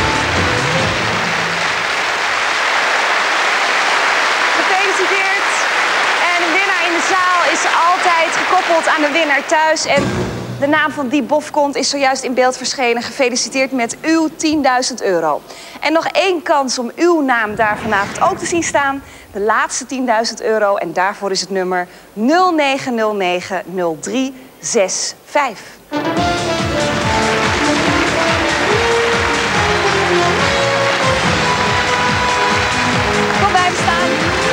Gefeliciteerd. En de winnaar in de zaal is altijd gekoppeld aan de winnaar thuis. En de naam van die bofkont is zojuist in beeld verschenen. Gefeliciteerd met uw tienduizend euro. En nog één kans om uw naam daar vanavond ook te zien staan. De laatste tienduizend euro. En daarvoor is het nummer nul negen nul negen nul drie zes vijf. Kom bij me staan.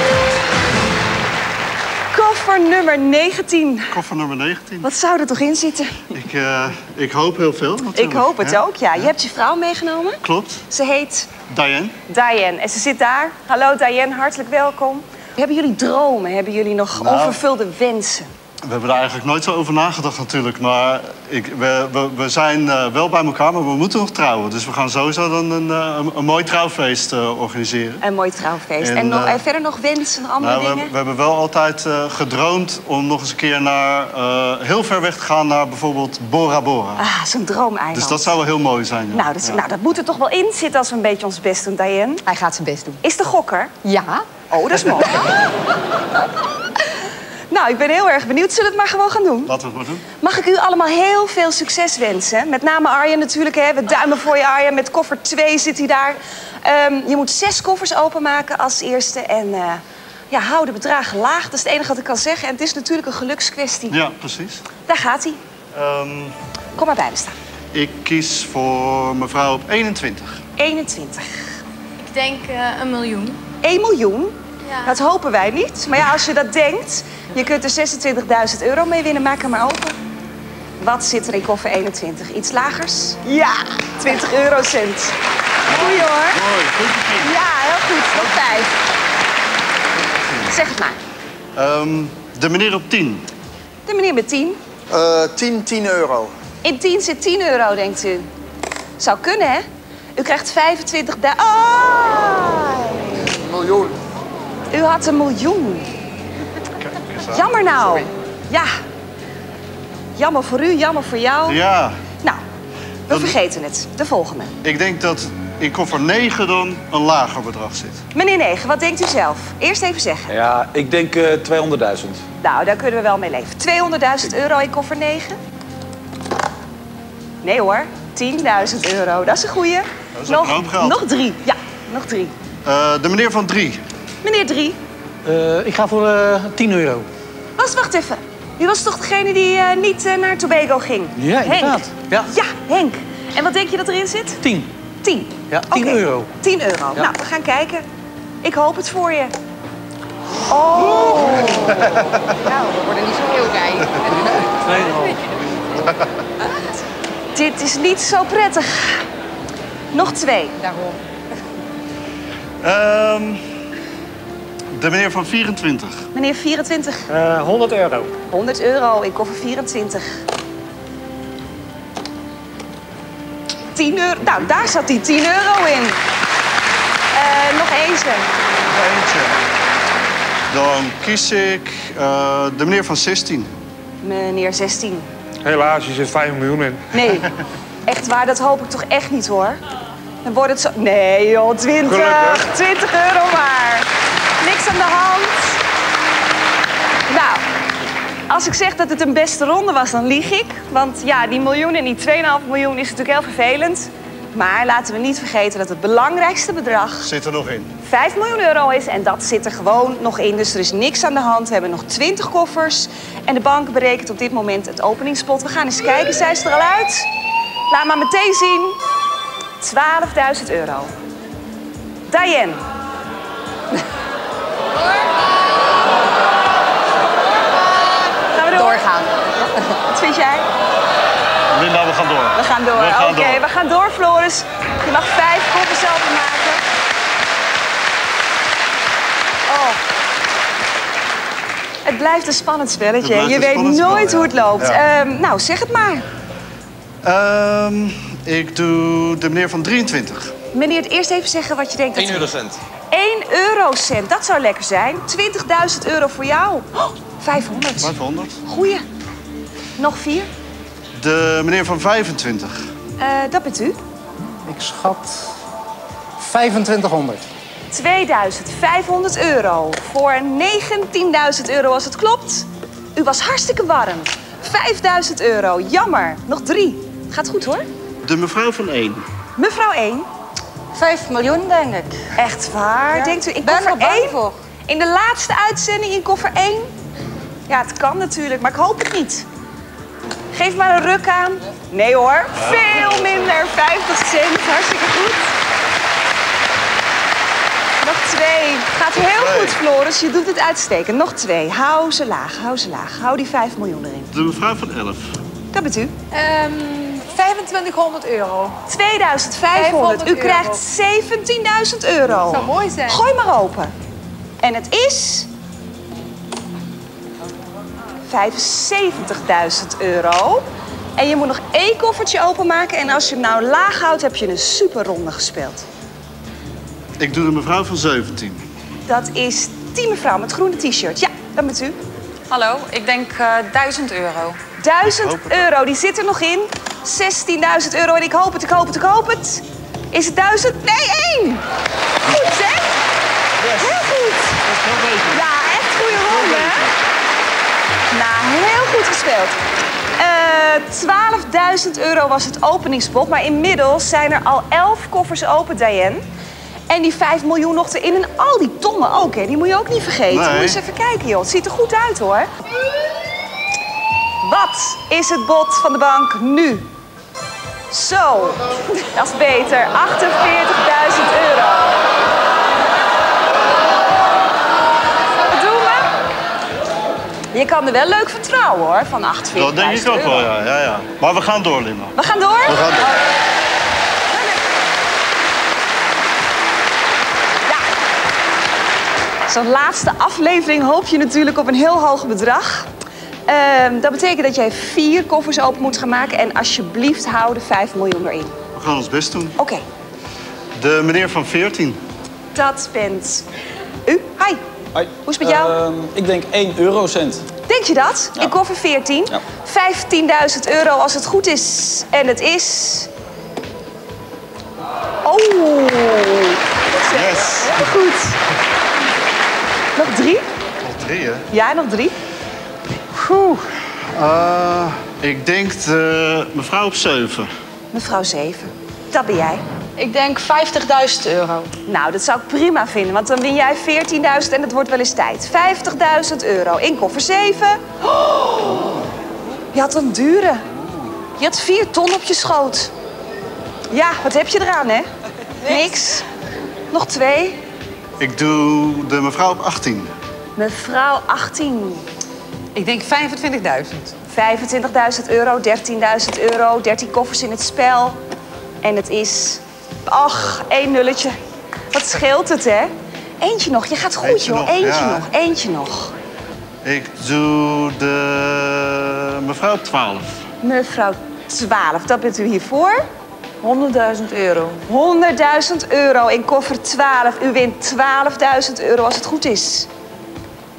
Koffer nummer negentien. Koffer nummer negentien. Wat zou er toch in zitten? Ik, uh, ik hoop heel veel. Natuurlijk. Ik hoop het Ja? ook, ja. Je hebt je vrouw meegenomen. Klopt. Ze heet Diane. Diane en ze zit daar. Hallo Diane, hartelijk welkom. Hebben jullie dromen? Hebben jullie nog Nou, onvervulde wensen? We hebben er eigenlijk nooit zo over nagedacht natuurlijk. Maar ik, we, we, we zijn uh, wel bij elkaar, maar we moeten nog trouwen. Dus we gaan sowieso dan een, uh, een, een mooi trouwfeest uh, organiseren. Een mooi trouwfeest. En, En, nog, uh, en verder nog wensen, nog andere Nou, we, dingen? hebben- we hebben wel altijd uh, gedroomd om nog eens een keer naar, uh, heel ver weg te gaan naar bijvoorbeeld Bora Bora. Ah, zo'n droomeiland. Dus dat zou wel heel mooi zijn. Ja. Nou dat, is- Ja. nou, dat moet er toch wel in zitten als we een beetje ons best doen, Diane? Hij gaat zijn best doen. Is de gokker? Ja. Oh, dat is mooi. Nou, ik ben heel erg benieuwd. Zullen we het maar gewoon gaan doen? Laten we het maar doen. Mag ik u allemaal heel veel succes wensen? Met name Arjen natuurlijk, hè. We duimen voor je, Arjen. Met koffer twee zit hij daar. Ehm, je moet zes koffers openmaken als eerste. En uh, ja, hou de bedragen laag. Dat is het enige wat ik kan zeggen. En het is natuurlijk een gelukskwestie. Ja, precies. Daar gaat hij. Ehm, Kom maar bij me staan. ik kies voor mevrouw op eenentwintig. eenentwintig. Ik denk uh, een miljoen. één miljoen? Ja. Dat hopen wij niet. Maar ja, als je dat denkt, je kunt er zesentwintigduizend euro mee winnen. Maak hem maar open. Wat zit er in koffer eenentwintig? Iets lagers? Ja, twintig eurocent. Goeie hoor. Mooi, goed begin. Ja, heel goed. Nog vijf. Zeg het maar. Ehm, de meneer op tien. De meneer met tien. Uh, tien, tien euro. In tien zit tien euro, denkt u. Zou kunnen, hè? U krijgt vijfentwintigduizend... Oh! Miljoen. U had een miljoen. Jammer nou. Ja. Jammer voor u, jammer voor jou. Ja, Nou, we vergeten het. De volgende. ik denk dat in koffer negen dan een lager bedrag zit. Meneer Negen, wat denkt u zelf? Eerst even zeggen. Ja, ik denk uh, tweehonderdduizend. Nou, daar kunnen we wel mee leven. tweehonderdduizend euro in koffer negen? Nee hoor, tienduizend euro. Dat is een goeie. Dat is ook een hoop geld. Nog drie. Ja, nog drie. Uh, de meneer van drie. Meneer drie. Uh, ik ga voor uh, tien euro. Was, wacht even. U was toch degene die uh, niet uh, naar Tobago ging? Ja, inderdaad. Henk. Ja. Ja, Henk. En wat denk je dat erin zit? tien. tien. Ja, tien Oké. euro. tien euro. Ja. Nou, we gaan kijken. Ik hoop het voor je. Oh. Nou, we worden niet zo heel rijk. Dit is niet zo prettig. Nog twee. Daarom. Ehm, de meneer van vierentwintig. Meneer vierentwintig. Uh, honderd euro. honderd euro in koffer vierentwintig. tien euro. Nou, daar zat die tien euro in. Uh, nog eentje. Eentje. Dan kies ik uh, de meneer van zestien. Meneer zestien. Helaas, je zit vijf miljoen in. Nee, echt waar, dat hoop ik toch echt niet hoor. Dan wordt het zo... Nee joh, twintig. Gelukkig. twintig euro maar. Niks aan de hand. Nou, als ik zeg dat het een beste ronde was, dan lieg ik. Want ja, die miljoen en die twee komma vijf miljoen is natuurlijk heel vervelend. Maar laten we niet vergeten dat het belangrijkste bedrag... Zit er nog in. vijf miljoen euro is en dat zit er gewoon nog in. Dus er is niks aan de hand. We hebben nog twintig koffers. En de bank berekent op dit moment het openingspot. We gaan eens kijken, zijn ze er al uit? Laat maar meteen zien. twaalfduizend euro. Diane. Gaan we door? Doorgaan. Wat vind jij? Linda, we gaan door. We gaan door. Oké, okay, we gaan door, Floris. Je mag vijf koffers openmaken. Oh. Het blijft een spannend spelletje. Je weet nooit spel, hoe het loopt. Ja. Um, nou, zeg het maar. Um, ik doe de meneer van drieëntwintig. Meneer, het eerst even zeggen wat je denkt. één eurocent. één eurocent, dat zou lekker zijn. twintigduizend euro voor jou. Oh, vijfhonderd. vijfhonderd. Goeie. Nog vier. De meneer van vijfentwintig. Uh, dat bent u. Ik schat vijfentwintighonderd. tweeduizend vijfhonderd euro. Voor negentienduizend euro als het klopt. U was hartstikke warm. vijfduizend euro. Jammer. Nog drie. Gaat goed hoor. De mevrouw van één. Mevrouw één. Vijf miljoen, denk ik. Echt waar? Ja. Denkt u in ben koffer één? Voor. In de laatste uitzending in koffer één? Ja, het kan natuurlijk, maar ik hoop het niet. Geef maar een ruk aan. Nee hoor, veel minder. vijftig cent, hartstikke goed. Nog twee. Gaat heel goed, Floris. Je doet het uitstekend. Nog twee. Hou ze laag, hou ze laag. Hou die vijf miljoen erin. De mevrouw van elf. Dat bent u. Um, vijfentwintighonderd euro. tweeduizend vijfhonderd. U euro. krijgt zeventienduizend euro. Dat zou mooi zijn. Gooi maar open. En het is... vijfenzeventigduizend euro. En je moet nog één koffertje openmaken. En als je hem nou laag houdt, heb je een super ronde gespeeld. Ik doe de mevrouw van zeventien. Dat is die mevrouw met groene t-shirt. Ja, dat bent u. Hallo, ik denk uh, duizend euro. Duizend euro, die zit er nog in. zestienduizend euro en ik hoop het, ik hoop het, ik hoop het. Is het duizend? Nee, één! Goed, zeg! Yes. Heel goed. Dat is wel beter. Ja, echt goede ronde. Nou, heel goed gespeeld. Uh, twaalfduizend euro was het openingspot, maar inmiddels zijn er al elf koffers open, Diane. En die vijf miljoen nog erin en al die tonnen ook, hè. Die moet je ook niet vergeten. Nee. Moet je eens even kijken, joh. Het ziet er goed uit, hoor. Wat is het bod van de bank nu? Zo, dat is beter. achtenveertigduizend euro. Wat doen we? Je kan er wel leuk vertrouwen, hoor, van achtenveertigduizend euro. Dat denk ik ook wel, ja, ja, ja. Maar we gaan door, Linda. We gaan door? We gaan door. Zo'n laatste aflevering hoop je natuurlijk op een heel hoog bedrag. Uh, dat betekent dat jij vier koffers open moet gaan maken. En alsjeblieft hou de vijf miljoen erin. We gaan ons best doen. Oké. Okay. De meneer van veertien. Dat bent u. Hi. Hi. Hoe is het met jou? Uh, ik denk één eurocent. Denk je dat? Ja. In koffer veertien. Ja. vijftienduizend euro als het goed is. En het is... Oh. Yes. Heel goed. Nog drie? Nog drie, hè? Ja, nog drie. Oeh. Uh, ik denk de mevrouw op zeven. Mevrouw zeven. Dat ben jij. Ik denk vijftigduizend euro. Nou, dat zou ik prima vinden, want dan win jij veertienduizend en het wordt wel eens tijd. vijftigduizend euro in koffer zeven. Oh, je had een dure. Je had vier ton op je schoot. Ja, wat heb je eraan, hè? Niks. Nog twee. Ik doe de mevrouw op achttien. Mevrouw achttien. Ik denk vijfentwintigduizend. vijfentwintigduizend euro, dertienduizend euro, dertien koffers in het spel. En het is... Ach, één nulletje. Wat scheelt het, hè? Eentje nog. Je gaat goed, Eentje joh. nog, Eentje ja. nog. Eentje nog. Ik doe de mevrouw op twaalf. Mevrouw twaalf. Dat bent u hiervoor. honderdduizend euro. honderdduizend euro in koffer twaalf. U wint twaalfduizend euro als het goed is.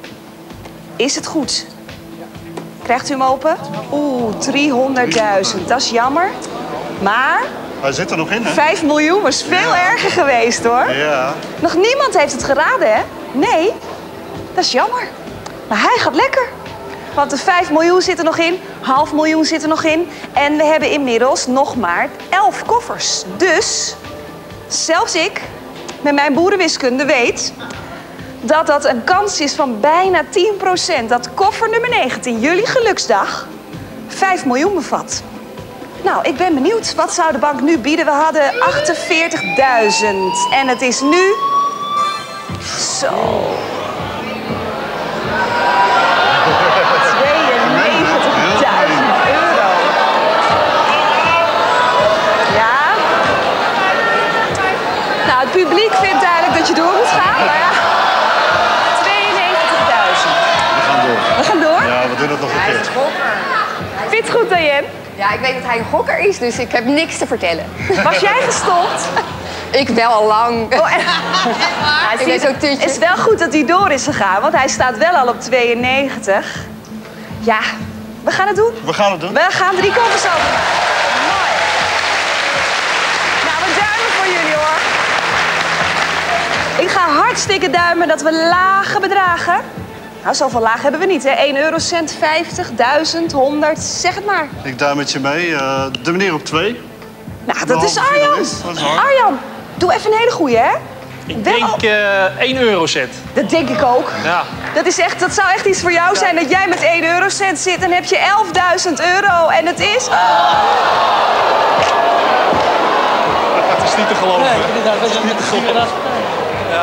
Is het goed? Krijgt u hem open? Oeh, driehonderdduizend. Dat is jammer. Maar Hij zit er nog in, hè? vijf miljoen was veel erger geweest, hoor. Ja. Nog niemand heeft het geraden, hè? Nee, dat is jammer. Maar hij gaat lekker. Want de vijf miljoen zit er nog in, half miljoen zit er nog in. En we hebben inmiddels nog maar elf koffers. Dus, zelfs ik, met mijn boerenwiskunde, weet dat dat een kans is van bijna tien procent. Dat koffer nummer negentien, jullie geluksdag, vijf miljoen bevat. Nou, ik ben benieuwd. Wat zou de bank nu bieden? We hadden achtenveertigduizend. En het is nu... Zo... tweeënnegentigduizend euro. Ja. Nou, het publiek vindt eigenlijk dat je door moet gaan. Maar ja, tweeënnegentigduizend. We gaan door. We gaan door? Ja, we doen het nog een keer. Vind je het goed, Diane? Ja, ik weet dat hij een gokker is, dus ik heb niks te vertellen. Was jij gestopt? Ik wel al lang. Oh, en... Ik ben zo'n tuutje. Het is wel goed dat hij door is gegaan, want hij staat wel al op tweeënnegentig. Ja, we gaan het doen. We gaan het doen. We gaan drie koffers open. Mooi. Nou, we duimen voor jullie, hoor. Ik ga hartstikke duimen dat we lage bedragen... Nou, zoveel laag hebben we niet, hè? één eurocent, vijftig, duizend, honderd, zeg het maar. Ik duim met je mee. Uh, de meneer op twee. Nou, dat is De Arjan. finalist, dat is hard. Arjan, doe even een hele goeie, hè? Ik denk uh, één eurocent. Dat denk ik ook. Ja. Dat, is echt, dat zou echt iets voor jou zijn, dat jij met één eurocent zit en heb je elfduizend euro. En het is... Het is niet te geloven. Nee, inderdaad, dat is niet te geloven. Ja.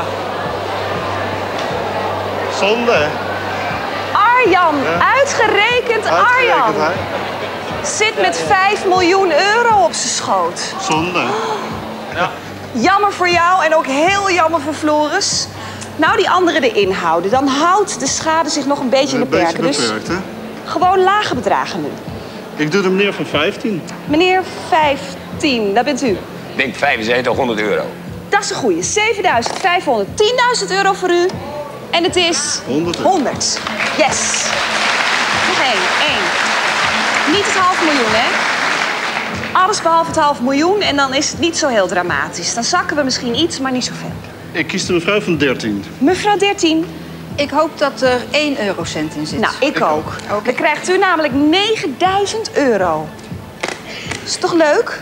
Zonde. Arjan, Ja. uitgerekend Arjan. Uitgerekend, hè? Zit met vijf miljoen euro op zijn schoot. Zonde. Ja. Jammer voor jou en ook heel jammer voor Floris. Nou, die anderen erin houden. Dan houdt de schade zich nog een beetje in de Een beetje perken. Dus beperkt, hè? gewoon lage bedragen nu. Ik doe de meneer van vijftien. Meneer vijftien, dat bent u. Ik denk vijfenzijdig euro. Dat is een goeie. zevenduizend vijfhonderd. tienduizend euro voor u. En het is... honderd. honderd. Yes. Nog één. één. Niet het half miljoen, hè? Alles behalve het half miljoen en dan is het niet zo heel dramatisch. Dan zakken we misschien iets, maar niet zoveel. Ik kies de mevrouw van dertien. Mevrouw dertien. Ik hoop dat er één eurocent in zit. Nou, ik, Ik ook. Dan krijgt u namelijk negenduizend euro. Is toch leuk?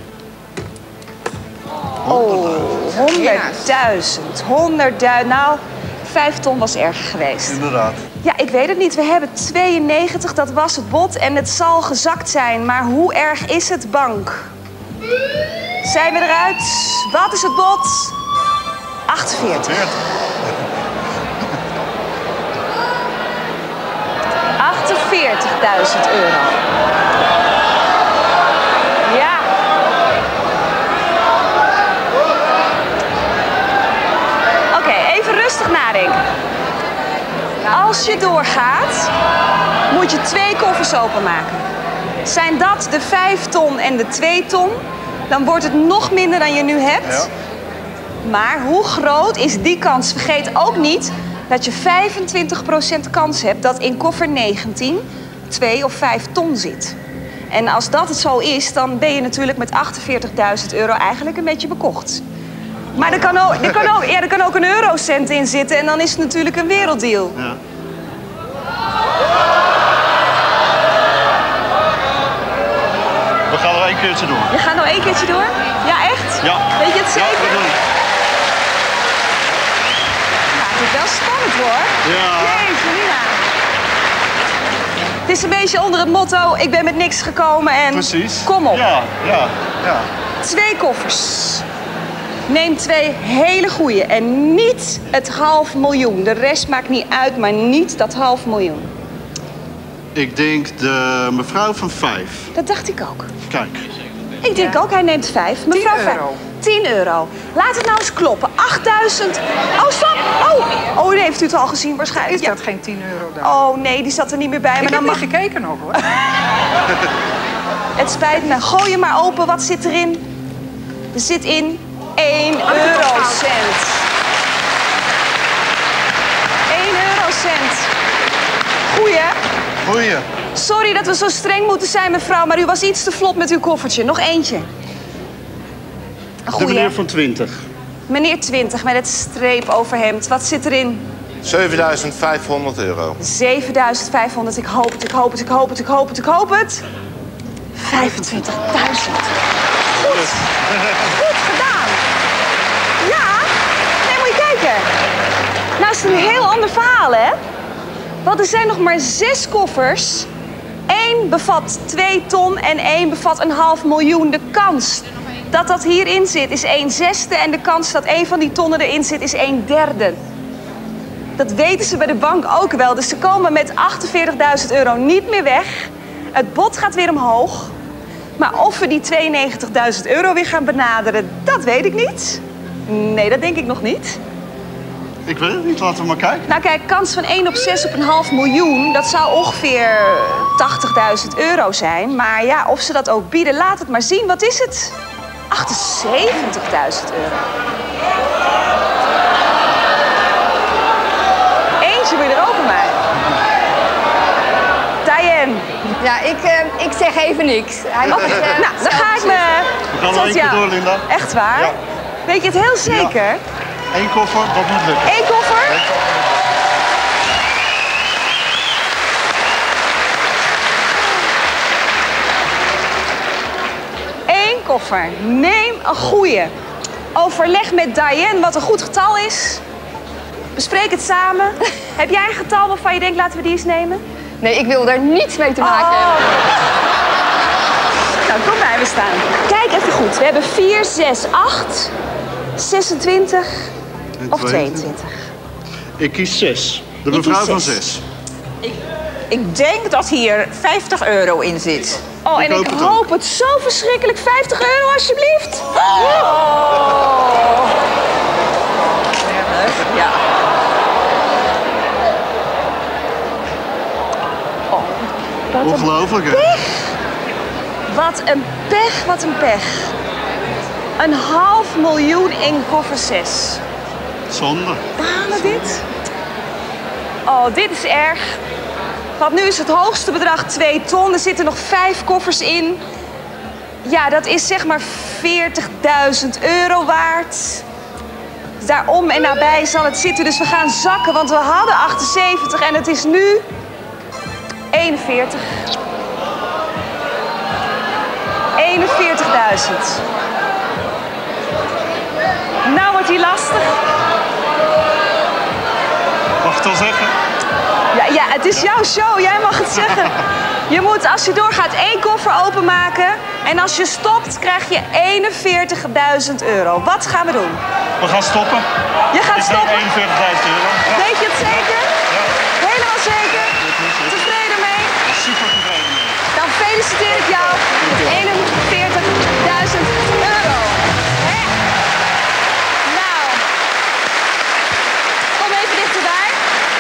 Oh, honderdduizend. honderdduizend. Nou, vijf ton was erger geweest. Inderdaad. Ja, ik weet het niet. We hebben tweeënnegentig, dat was het bod. En het zal gezakt zijn. Maar hoe erg is het, bank? Zijn we eruit? Wat is het bod? achtenveertig. achtenveertigduizend euro. Ja. Oké, even rustig nadenken. Als je doorgaat, moet je twee koffers openmaken. Zijn dat de vijf ton en de twee ton, dan wordt het nog minder dan je nu hebt. Ja. Maar hoe groot is die kans? Vergeet ook niet dat je vijfentwintig procent kans hebt dat in koffer negentien twee of vijf ton zit. En als dat het zo is, dan ben je natuurlijk met achtenveertigduizend euro eigenlijk een beetje bekocht. Maar er kan ook, er kan ook, ja, er kan ook een eurocent in zitten en dan is het natuurlijk een werelddeal. Ja. We gaan nog één keertje door. Je gaat nog één keertje door? Ja, echt? Ja. Weet je het Ja, zeker? we doen het. Nou, het is wel spannend, hoor. Ja. Jeetje, Nina. Het is een beetje onder het motto, ik ben met niks gekomen en... Precies. Kom op. Ja, ja, ja. Twee koffers. Neem twee hele goeie en niet het half miljoen. De rest maakt niet uit, maar niet dat half miljoen. Ik denk de mevrouw van vijf. Dat dacht ik ook. Kijk. Ik denk ook, hij neemt vijf. Mevrouw tien euro. tien euro. Laat het nou eens kloppen. achtduizend. Oh, stop. Oh, oh, nee, heeft u het al gezien waarschijnlijk? Is dat geen tien euro dan? Oh, nee, die zat er niet meer bij. Ik maar heb dan niet mag... gekeken nog, hoor. Het spijt me. Gooi je maar open. Wat zit erin? Er zit in één eurocent. één eurocent. Goeie. Goeie. Sorry dat we zo streng moeten zijn, mevrouw, maar u was iets te vlot met uw koffertje. Nog eentje. Een De goeie. meneer van twintig. Meneer twintig met het streepoverhemd. Wat zit erin? zevenduizend vijfhonderd euro. zevenduizend vijfhonderd. Ik hoop het, ik hoop het, ik hoop het, ik hoop het, ik hoop het. vijfentwintigduizend. Goed. Goed gedaan. Ja. Nee, moet je kijken. Nou is het een heel ander verhaal, hè? Want er zijn nog maar zes koffers. Eén bevat twee ton en één bevat een half miljoen. De kans dat dat hierin zit is een zesde en de kans dat één van die tonnen erin zit is een derde. Dat weten ze bij de bank ook wel. Dus ze komen met achtenveertigduizend euro niet meer weg. Het bod gaat weer omhoog. Maar of we die tweeënnegentigduizend euro weer gaan benaderen, dat weet ik niet. Nee, dat denk ik nog niet. Ik weet het niet, laten we maar kijken. Nou kijk, kans van één op zes op een half miljoen, dat zou ongeveer tachtigduizend euro zijn. Maar ja, of ze dat ook bieden, laat het maar zien. Wat is het? achtenzeventigduizend euro. Eentje wil je er ook bij mij. Diane. Ja, ik, uh, ik zeg even niks. Hij mag het, uh, nou, dan ga ik me... We gaan nog één keer door, Linda. Echt waar? Ja. Weet je het heel zeker? Ja. Eén koffer, dat moet lukken. Eén koffer? Eén koffer. Neem een goeie. Overleg met Diane wat een goed getal is. Bespreek het samen. Heb jij een getal waarvan je denkt, laten we die eens nemen? Nee, ik wil daar niets mee te maken Oh. hebben. Nou, kom bij me staan. Kijk even goed. We hebben vier, zes, acht, zesentwintig of tweeëntwintig. Ik kies zes. De Ik mevrouw kies van zes. zes. Ik, ik denk dat hier vijftig euro in zit. Oh, Ik en hoop ik het hoop het zo verschrikkelijk. vijftig euro, alsjeblieft. Oh. Ja. Ongelooflijk, hè? Pech. Wat een pech, wat een pech. Een half miljoen in koffer zes. Zonde. Halen dit? Oh, dit is erg. Want nu is het hoogste bedrag twee ton. Er zitten nog vijf koffers in. Ja, dat is zeg maar veertigduizend euro waard. Daarom en nabij zal het zitten. Dus we gaan zakken, want we hadden achtenzeventig en het is nu eenenveertig. eenenveertigduizend. Nou wordt die lastig. Mag ik het al zeggen? Ja, ja, het is jouw show. Jij mag het zeggen. Je moet, als je doorgaat, één koffer openmaken. En als je stopt, krijg je eenenveertigduizend euro. Wat gaan we doen? We gaan stoppen. Je gaat ik stoppen? denk eenenveertigduizend euro. Ja. Weet je het zeker? Ja. Helemaal zeker? Tevreden mee? Super tevreden mee. Dan feliciteer ik jou met eenenveertigduizend euro. Hè? Nou, kom even dichterbij.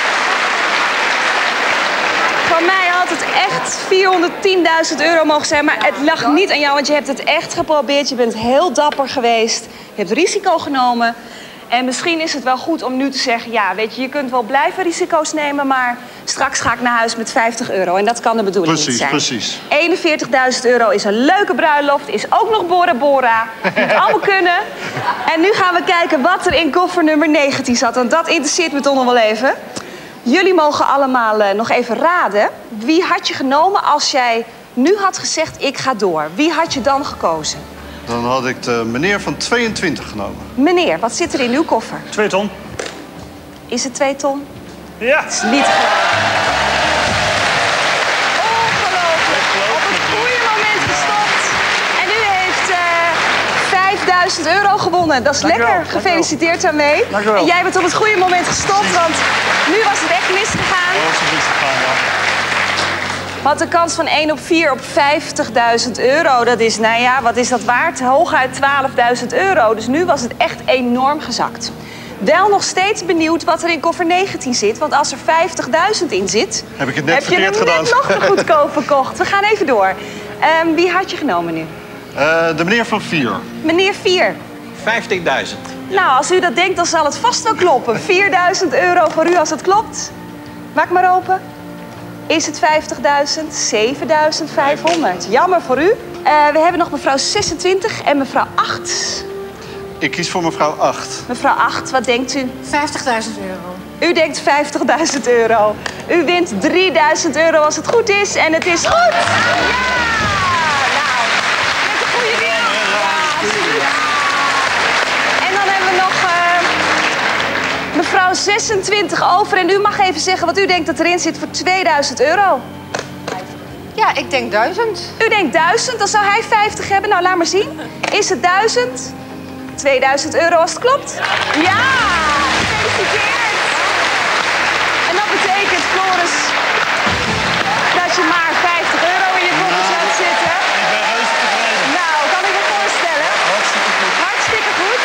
Van mij had het echt vierhonderdtienduizend euro mogen zijn, maar het lag niet aan jou, want je hebt het echt geprobeerd. Je bent heel dapper geweest. Je hebt risico genomen. En misschien is het wel goed om nu te zeggen, ja, weet je, je kunt wel blijven risico's nemen, maar straks ga ik naar huis met vijftig euro. En dat kan de bedoeling Precies, niet zijn. precies. eenenveertigduizend euro is een leuke bruiloft, is ook nog Bora Bora. Moet allemaal kunnen. En nu gaan we kijken wat er in koffer nummer negentien zat, want dat interesseert me toch nog wel even. Jullie mogen allemaal uh, nog even raden. Wie had je genomen als jij nu had gezegd, ik ga door? Wie had je dan gekozen? Dan had ik de meneer van tweeëntwintig genomen. Meneer, wat zit er in uw koffer? Twee ton. Is het twee ton? Ja. Het is niet ongelooflijk. Op het goede moment gestopt. En u heeft uh, vijfduizend euro gewonnen. Dat is Dankjewel, lekker. Gefeliciteerd daarmee. Dankjewel. En jij bent op het goede moment gestopt, want nu was het echt misgegaan. Dat was het misgegaan, ja. Want de kans van één op vier op vijftigduizend euro, dat is, nou ja, wat is dat waard? Hooguit twaalfduizend euro. Dus nu was het echt enorm gezakt. Wel nog steeds benieuwd wat er in koffer negentien zit. Want als er vijftigduizend in zit, Heb ik het net heb je hem verkeerd gedaan. net nog te goedkoop verkocht. We gaan even door. Um, wie had je genomen nu? Uh, de meneer van vier. Meneer vier. vijftigduizend. Nou, als u dat denkt, dan zal het vast wel kloppen. vierduizend euro voor u als het klopt. Maak maar open. Is het vijftigduizend? zevenduizend vijfhonderd. Jammer voor u. Uh, we hebben nog mevrouw zesentwintig en mevrouw acht. Ik kies voor mevrouw acht. Mevrouw acht, wat denkt u? vijftigduizend euro. U denkt vijftigduizend euro. U wint drieduizend euro als het goed is. En het is goed! Ja! Nou, met een goede wil. Ja, absoluut. En dan hebben we nog uh, mevrouw zesentwintig over. En u mag even zeggen wat u denkt dat erin zit voor tweeduizend euro. Ja, ik denk duizend. U denkt duizend, dan zou hij vijftig hebben. Nou, laat maar zien. Is het duizend? tweeduizend euro als het klopt? Ja! Gefeliciteerd! En dat betekent, Floris, dat je maar vijftig euro in je koffers laat zitten. Ik ben reuze tevreden. Nou, kan ik me voorstellen. Hartstikke goed. Hartstikke goed.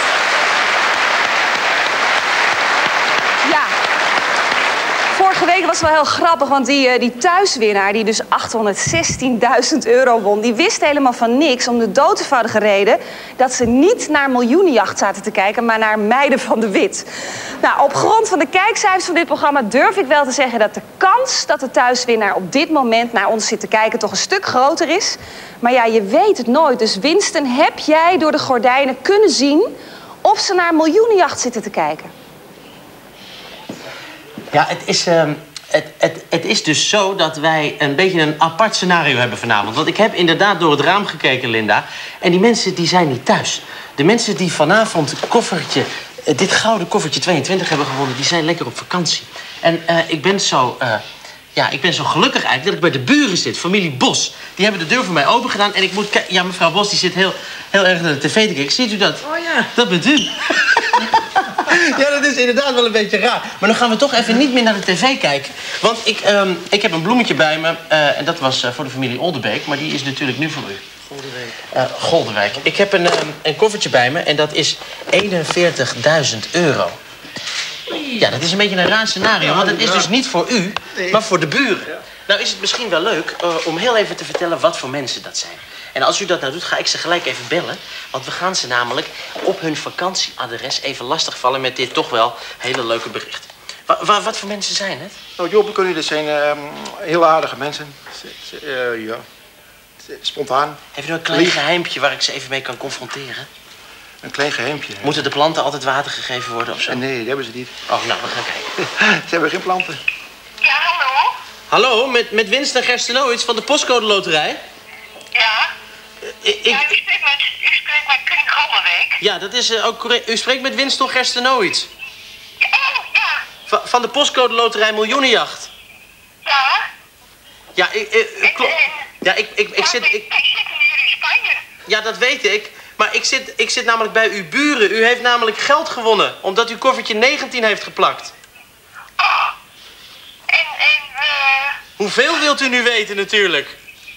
Ja. Vorige week was het wel heel grappig, want die, uh, die thuiswinnaar, die dus achthonderdzestienduizend euro won, die wist helemaal van niks om de dood eenvoudige reden dat ze niet naar Miljoenenjacht zaten te kijken, maar naar Meiden van de Wit. Nou, op grond van de kijkcijfers van dit programma durf ik wel te zeggen dat de kans dat de thuiswinnaar op dit moment naar ons zit te kijken toch een stuk groter is. Maar ja, je weet het nooit. Dus Winston, heb jij door de gordijnen kunnen zien of ze naar Miljoenenjacht zitten te kijken? Ja, het is, uh, het, het, het is dus zo dat wij een beetje een apart scenario hebben vanavond. Want ik heb inderdaad door het raam gekeken, Linda. En die mensen die zijn niet thuis. De mensen die vanavond het koffertje, dit gouden koffertje tweeëntwintig hebben gewonnen, die zijn lekker op vakantie. En uh, ik ben zo... Uh, Ja, ik ben zo gelukkig eigenlijk dat ik bij de buren zit, familie Bos. Die hebben de deur voor mij open gedaan en ik moet kijken... Ja, mevrouw Bos die zit heel, heel erg naar de tv te kijken. Ziet u dat? Oh ja. Dat bent u. Ja, dat is inderdaad wel een beetje raar. Maar dan gaan we toch even niet meer naar de tv kijken. Want ik, um, ik heb een bloemetje bij me. Uh, en dat was uh, voor de familie Oldenbeek. Maar die is natuurlijk nu voor u. Goldenwijk. Uh, Goldenwijk. Ik heb een, um, een koffertje bij me en dat is eenenveertigduizend euro. Ja, dat is een beetje een raar scenario, want het is dus niet voor u, maar voor de buren. Nou is het misschien wel leuk uh, om heel even te vertellen wat voor mensen dat zijn. En als u dat nou doet, ga ik ze gelijk even bellen. Want we gaan ze namelijk op hun vakantieadres even lastigvallen met dit toch wel hele leuke bericht. Wa wa wat voor mensen zijn het? Nou, Job, kunnen dit zijn uh, heel aardige mensen. Uh, ja, spontaan. Heeft u een klein Lief. geheimpje waar ik ze even mee kan confronteren? Een klein geheimpje. Moeten de planten altijd water gegeven worden of zo? Nee, dat hebben ze niet. Oh, nou, we gaan kijken. Ze hebben geen planten. Ja, hallo? Hallo, met, met Winston Gerstenowitz van de Postcode Loterij. Ja? Uh, ik, ja, u spreekt met, u spreekt met Kring Goldenwijk. Ja, dat is uh, ook correct. U spreekt met Winston Gerstenowitz. Ja, oh, ja. Va van de Postcode Loterij Miljoenenjacht. Ja? Ja, ik... Uh, uh, ja, ik, ik, ik, ik zit... Ik, ik zit hier in Spanje. Ja, dat weet ik. Maar ik zit, ik zit namelijk bij uw buren. U heeft namelijk geld gewonnen, omdat uw koffertje negentien heeft geplakt. Oh. En, en, uh... Hoeveel wilt u nu weten, natuurlijk?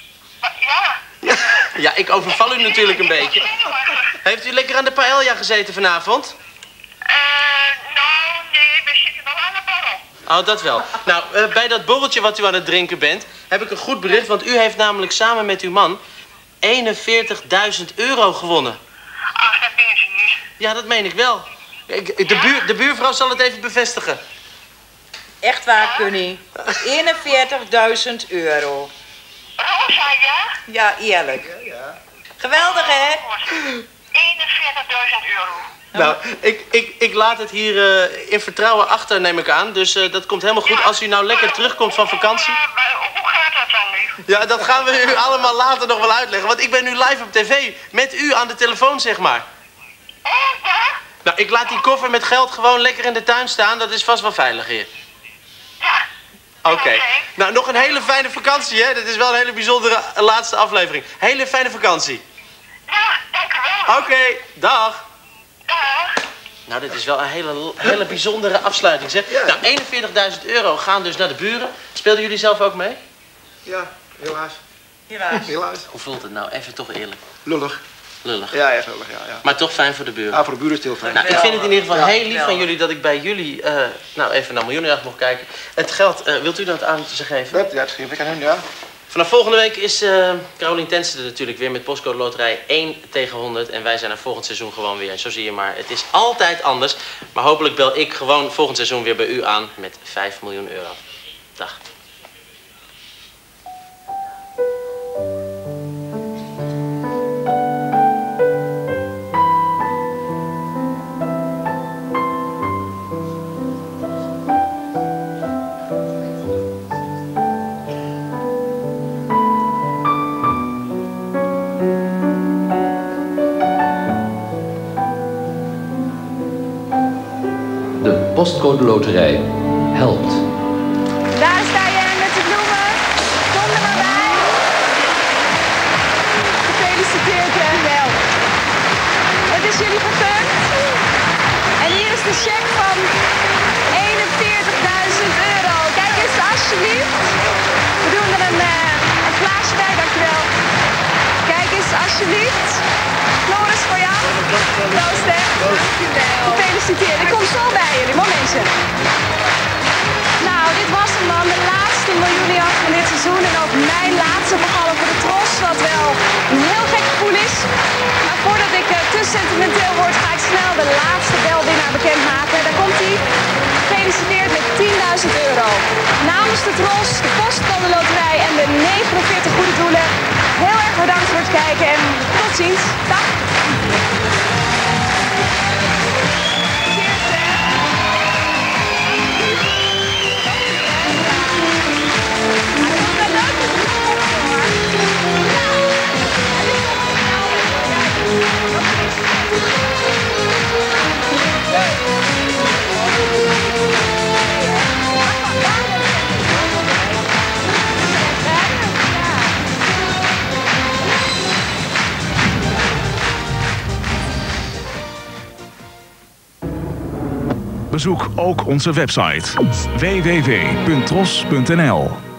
Ja. Ja, ja, ik overval u natuurlijk een beetje. Heeft u lekker aan de paella gezeten vanavond? Eh, uh, nou, nee, we zitten wel aan de borrel. Oh, dat wel. Nou, uh, bij dat borreltje wat u aan het drinken bent, heb ik een goed bericht, want u heeft namelijk samen met uw man eenenveertigduizend euro gewonnen. Ach, dat meen je niet. Ja, dat meen ik wel. Ik, de, buur, de buurvrouw zal het even bevestigen. Echt waar, Kunny. eenenveertigduizend euro. Rosa, ja? Ja, eerlijk. Ja, ja. Geweldig, hè? eenenveertigduizend euro. Nou, ik, ik, ik laat het hier uh, in vertrouwen achter, neem ik aan. Dus uh, dat komt helemaal goed. Als u nou lekker terugkomt van vakantie... Hoe gaat dat dan nu? Ja, dat gaan we u allemaal later nog wel uitleggen. Want ik ben nu live op tv. Met u aan de telefoon, zeg maar. Oh, ja? Nou, ik laat die koffer met geld gewoon lekker in de tuin staan. Dat is vast wel veilig hier. Ja. Oké. Okay. Nou, nog een hele fijne vakantie, hè. Dit is wel een hele bijzondere laatste aflevering. Hele fijne vakantie. Ja, dank u wel. Oké, okay, dag. Dag. Nou, dit is wel een hele, hele bijzondere afsluiting, zeg. Ja. Nou, eenenveertigduizend euro gaan dus naar de buren. Speelden jullie zelf ook mee? Ja, helaas. Helaas. Helaas. Hoe voelt het nou? Even toch eerlijk. Lullig. Lullig. Ja, echt lullig, ja, ja. Maar toch fijn voor de buren. Ja, voor de buren is het heel fijn. Nou, ik vind het in ieder geval ja. heel lief van jullie dat ik bij jullie uh, nou even naar Miljoenenjacht mocht kijken. Het geld, uh, wilt u dat aan ze geven? Dat, ja, dat geef ik aan hem, ja. Vanaf volgende week is uh, Carolien Tensen er natuurlijk weer met Postcode Loterij één tegen honderd. En wij zijn er volgend seizoen gewoon weer. Zo zie je maar, het is altijd anders. Maar hopelijk bel ik gewoon volgend seizoen weer bij u aan met vijf miljoen euro. Dag. Postcode Loterij helpt. Daar sta je met de bloemen. Kom er maar bij. Gefeliciteerd en wel. Het is jullie gegund. En hier is de cheque van eenenveertigduizend euro. Kijk eens alsjeblieft. We doen er een, uh, een glaasje bij, dankjewel. Kijk eens alsjeblieft. Floris voor jou. Proost hè. Gefeliciteerd. Ik kom zo bij jullie, momentje. Nou, dit was hem dan, de laatste miljoenenjacht van dit seizoen. En ook mijn laatste behalve voor de Tros, wat wel een heel gek gevoel is. Maar voordat ik uh, te sentimenteel word, ga ik snel de laatste belwinnaar bekendmaken. Daar komt hij. Gefeliciteerd met tienduizend euro. Namens de Tros, de Postcode Loterij en de negenenveertig goede doelen. Heel erg bedankt voor het kijken en tot ziens. Dag. Bezoek ook onze website w w w punt tros punt n l.